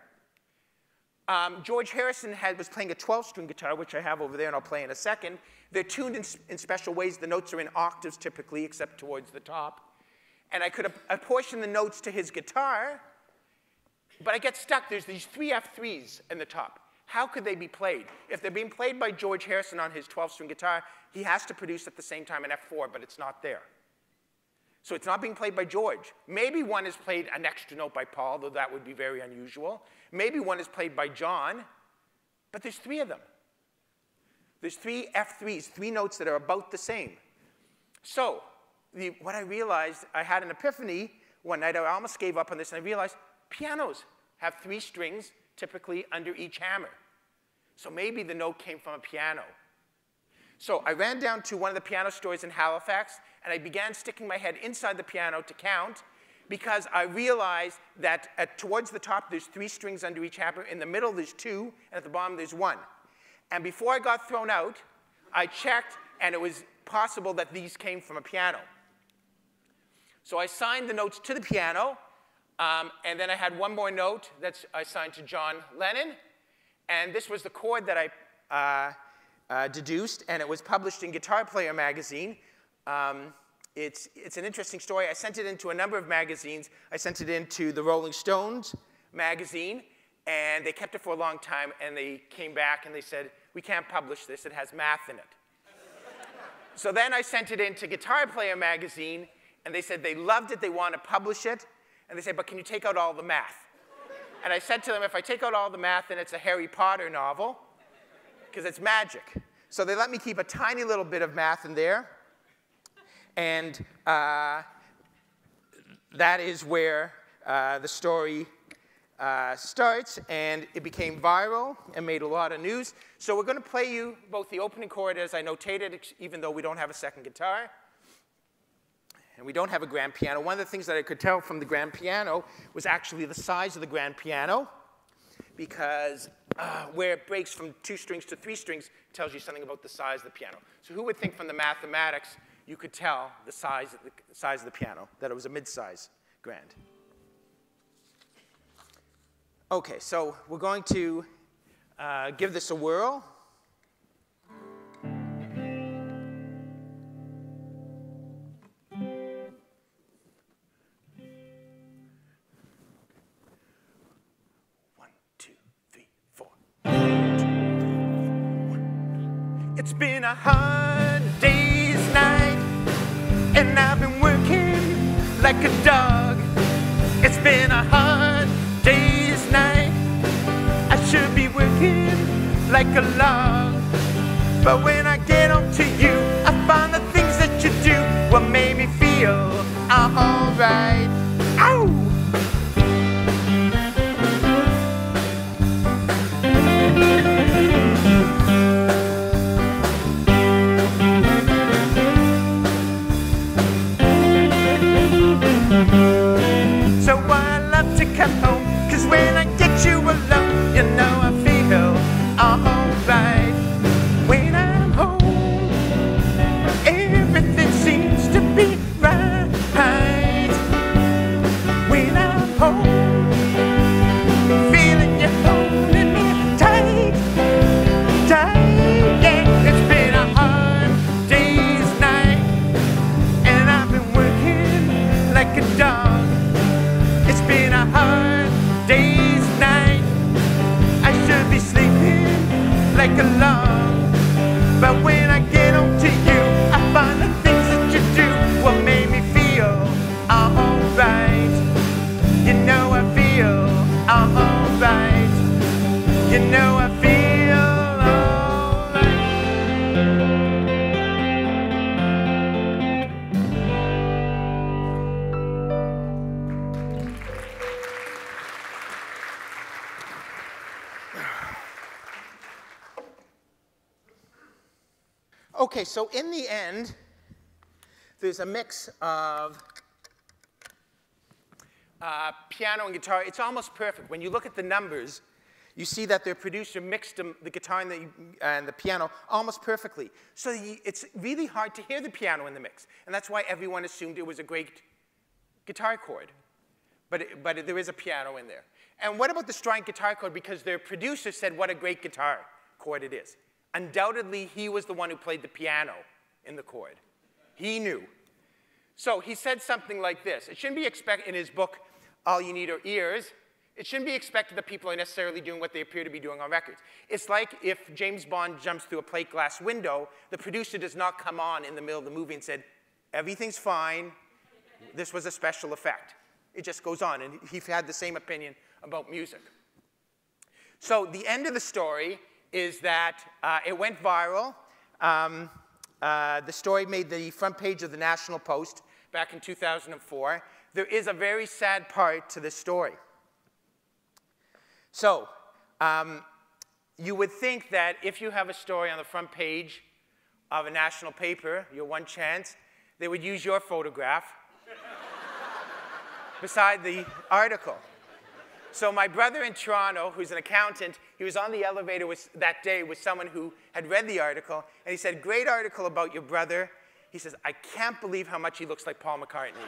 Um, George Harrison had, was playing a twelve string guitar, which I have over there, and I'll play in a second. They're tuned in, in special ways. The notes are in octaves typically, except towards the top. And I could apportion the notes to his guitar, but I get stuck. There's these three F threes in the top. How could they be played? If they're being played by George Harrison on his twelve string guitar, he has to produce at the same time an F four, but it's not there. So it's not being played by George. Maybe one is played an extra note by Paul, though that would be very unusual. Maybe one is played by John, but there's three of them. There's three F threes, three notes that are about the same. So the, what I realized, I had an epiphany one night. I almost gave up on this, and I realized pianos have three strings, typically under each hammer. So maybe the note came from a piano. So I ran down to one of the piano stores in Halifax, and I began sticking my head inside the piano to count, because I realized that at, towards the top there's three strings under each hammer, in the middle there's two, and at the bottom there's one. And before I got thrown out, I checked, and it was possible that these came from a piano. So I assigned the notes to the piano, um, and then I had one more note that's assigned to John Lennon, and this was the chord that I uh, uh, deduced, and it was published in Guitar Player magazine. Um, it's, it's an interesting story. I sent it into a number of magazines. I sent it into the Rolling Stones magazine, and they kept it for a long time, and they came back and they said, we can't publish this, it has math in it. So then I sent it into Guitar Player magazine, and they said they loved it, they want to publish it, and they said, but can you take out all the math? And I said to them, if I take out all the math, then it's a Harry Potter novel, because it's magic. So they let me keep a tiny little bit of math in there, and uh, that is where uh, the story Uh, starts, and it became viral and made a lot of news. So we're going to play you both the opening chord as I notated, even though we don't have a second guitar. And we don't have a grand piano. One of the things that I could tell from the grand piano was actually the size of the grand piano, because uh, where it breaks from two strings to three strings tells you something about the size of the piano. So who would think from the mathematics you could tell the size of the, size of the piano, that it was a mid-size grand? Okay, so we're going to uh, give this a whirl. One, two, three, four. It's been a hard day's night, and I've been working like a dog. It's been a hard day's night. I should be working like a log, but when I get on to you, I find the things that you do what made me feel I'm alright. Ow! So I love to come home, 'cause when I get you alone, you know I feel alright. When I'm home, everything seems to be right. When I'm home, feeling you holding me tight, tight, yeah. It's been a hard day's night, and I've been working like a dog. It's been a hard day's night. I should be sleeping like a log, but when I get on to you, I find the things that you do what made me feel Okay, so in the end, there's a mix of uh, piano and guitar. It's almost perfect. When you look at the numbers, you see that their producer mixed them, the guitar and the, and the piano almost perfectly. So you, it's really hard to hear the piano in the mix. And that's why everyone assumed it was a great guitar chord. But, it, but it, there is a piano in there. And what about the string guitar chord? Because their producer said what a great guitar chord it is. Undoubtedly, he was the one who played the piano in the chord. He knew. So he said something like this. It shouldn't be expected in his book, All You Need Are Ears. It shouldn't be expected that people are necessarily doing what they appear to be doing on records. It's like if James Bond jumps through a plate glass window, the producer does not come on in the middle of the movie and said, everything's fine, this was a special effect. It just goes on, and he had the same opinion about music. So the end of the story is that uh, it went viral. Um, uh, the story made the front page of the National Post back in two thousand four. There is a very sad part to this story. So um, you would think that if you have a story on the front page of a national paper, your one chance, they would use your photograph beside the article. So my brother in Toronto, who's an accountant, he was on the elevator with, that day with someone who had read the article, and he said, great article about your brother. He says, I can't believe how much he looks like Paul McCartney.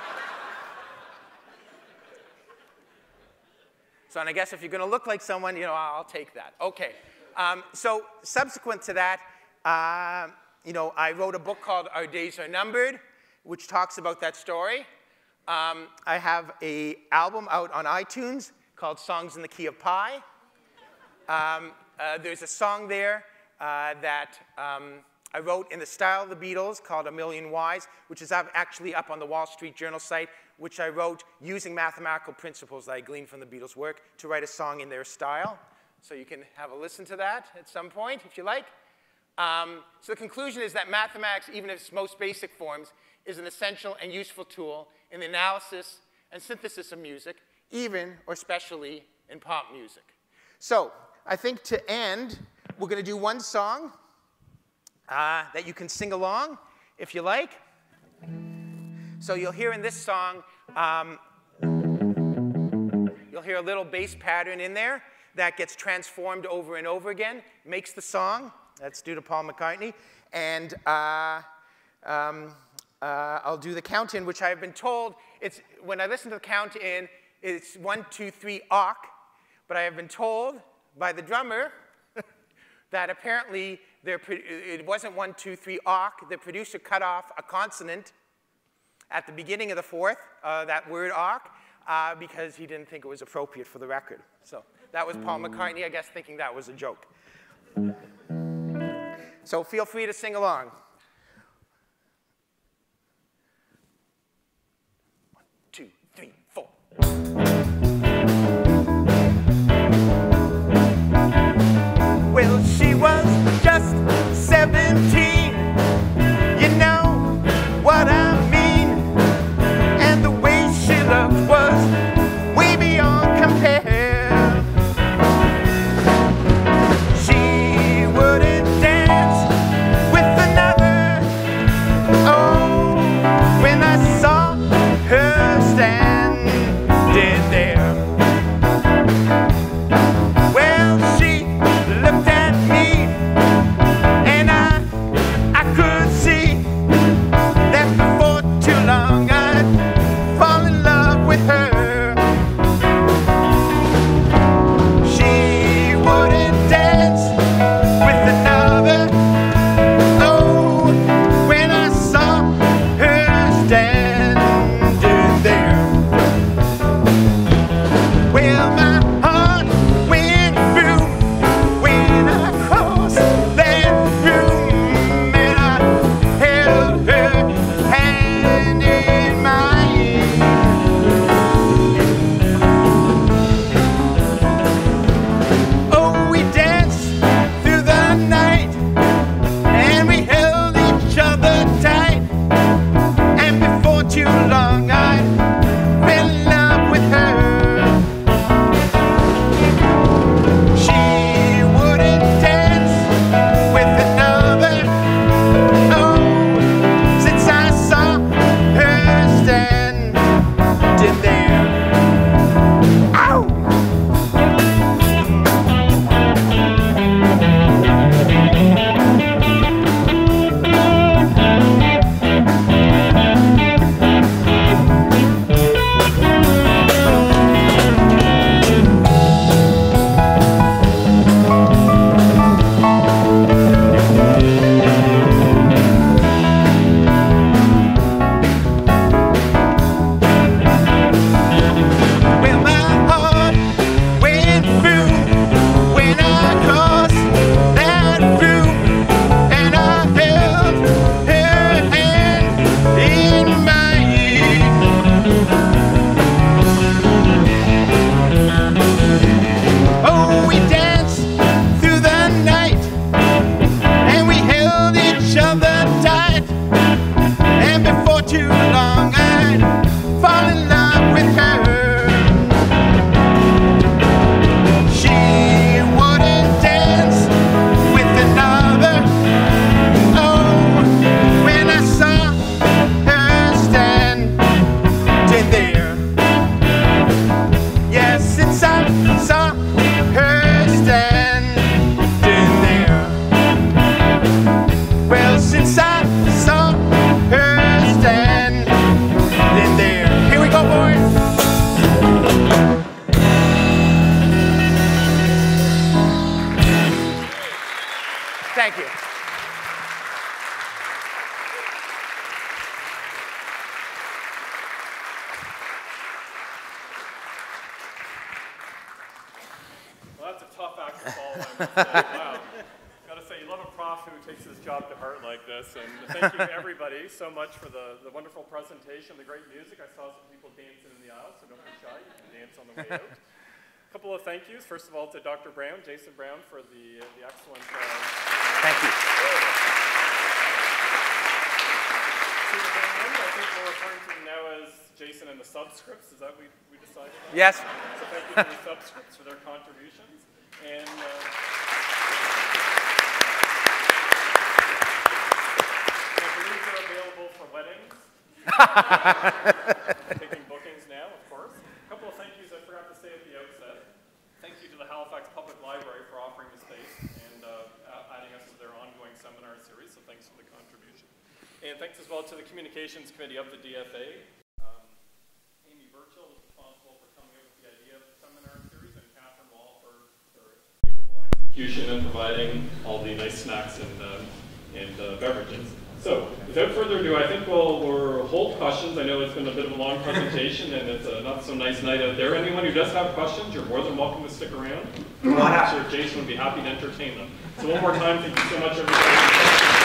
So, and I guess if you're going to look like someone, you know, I'll take that. Okay. Um, so subsequent to that, uh, you know, I wrote a book called Our Days Are Numbered, which talks about that story. Um, I have an album out on iTunes called Songs in the Key of Pi. Um, uh, there's a song there uh, that um, I wrote in the style of the Beatles called A Million Whys, which is up, actually up on the Wall Street Journal site, which I wrote using mathematical principles that I gleaned from the Beatles' work to write a song in their style. So you can have a listen to that at some point, if you like. Um, so the conclusion is that mathematics, even in its most basic forms, is an essential and useful tool in the analysis and synthesis of music, even or especially in pop music. So I think to end, we're going to do one song uh, that you can sing along, if you like. So you'll hear in this song, um, you'll hear a little bass pattern in there that gets transformed over and over again, makes the song. That's due to Paul McCartney. And uh, um, uh, I'll do the count-in, which I've been told, it's, when I listen to the count-in, it's one, two, three, awk. But I have been told by the drummer that apparently it wasn't one, two, three, awk. The producer cut off a consonant at the beginning of the fourth, uh, that word awk, uh, because he didn't think it was appropriate for the record. So that was Paul McCartney, I guess, thinking that was a joke. So feel free to sing along. One, two, three, four. Well, she was just seventeen. You know what I mean. And the way she looked was way beyond compare. She wouldn't dance with another. Thank you. Well, that's a tough act to follow, I must say. Wow. Gotta say, you love a prof who takes his job to heart like this. And thank you everybody so much for the, the wonderful presentation, the great music. I saw some people dancing in the aisle, so don't be shy. You can dance on the way out. A couple of thank yous. First of all, to Doctor Brown, Jason Brown, for the, uh, the excellent... Uh, thank you. I think we're referring to him now as Jason and the subscripts. Is that what we, we decided on? Yes. So thank you to the subscripts for their contributions. And uh, I believe they're available for weddings. Taking bookings now, of course. A couple of thank yous I forgot to say at the outset. Thank you to the Halifax Public Library for offering the space and uh, adding us to their ongoing seminar series, so thanks for the contribution. And thanks as well to the Communications Committee of the D F A. Um, Amy Burchill was responsible for coming up with the idea of the seminar series, and Catherine Wall for their capable execution and providing all the nice snacks and, uh, and uh, beverages. So, without further ado, I think we'll, we'll hold questions. I know it's been a bit of a long presentation, and it's a not so nice night out there. Anyone who does have questions, you're more than welcome to stick around. I'm sure Jason would be happy to entertain them. So one more time, thank you so much, everybody.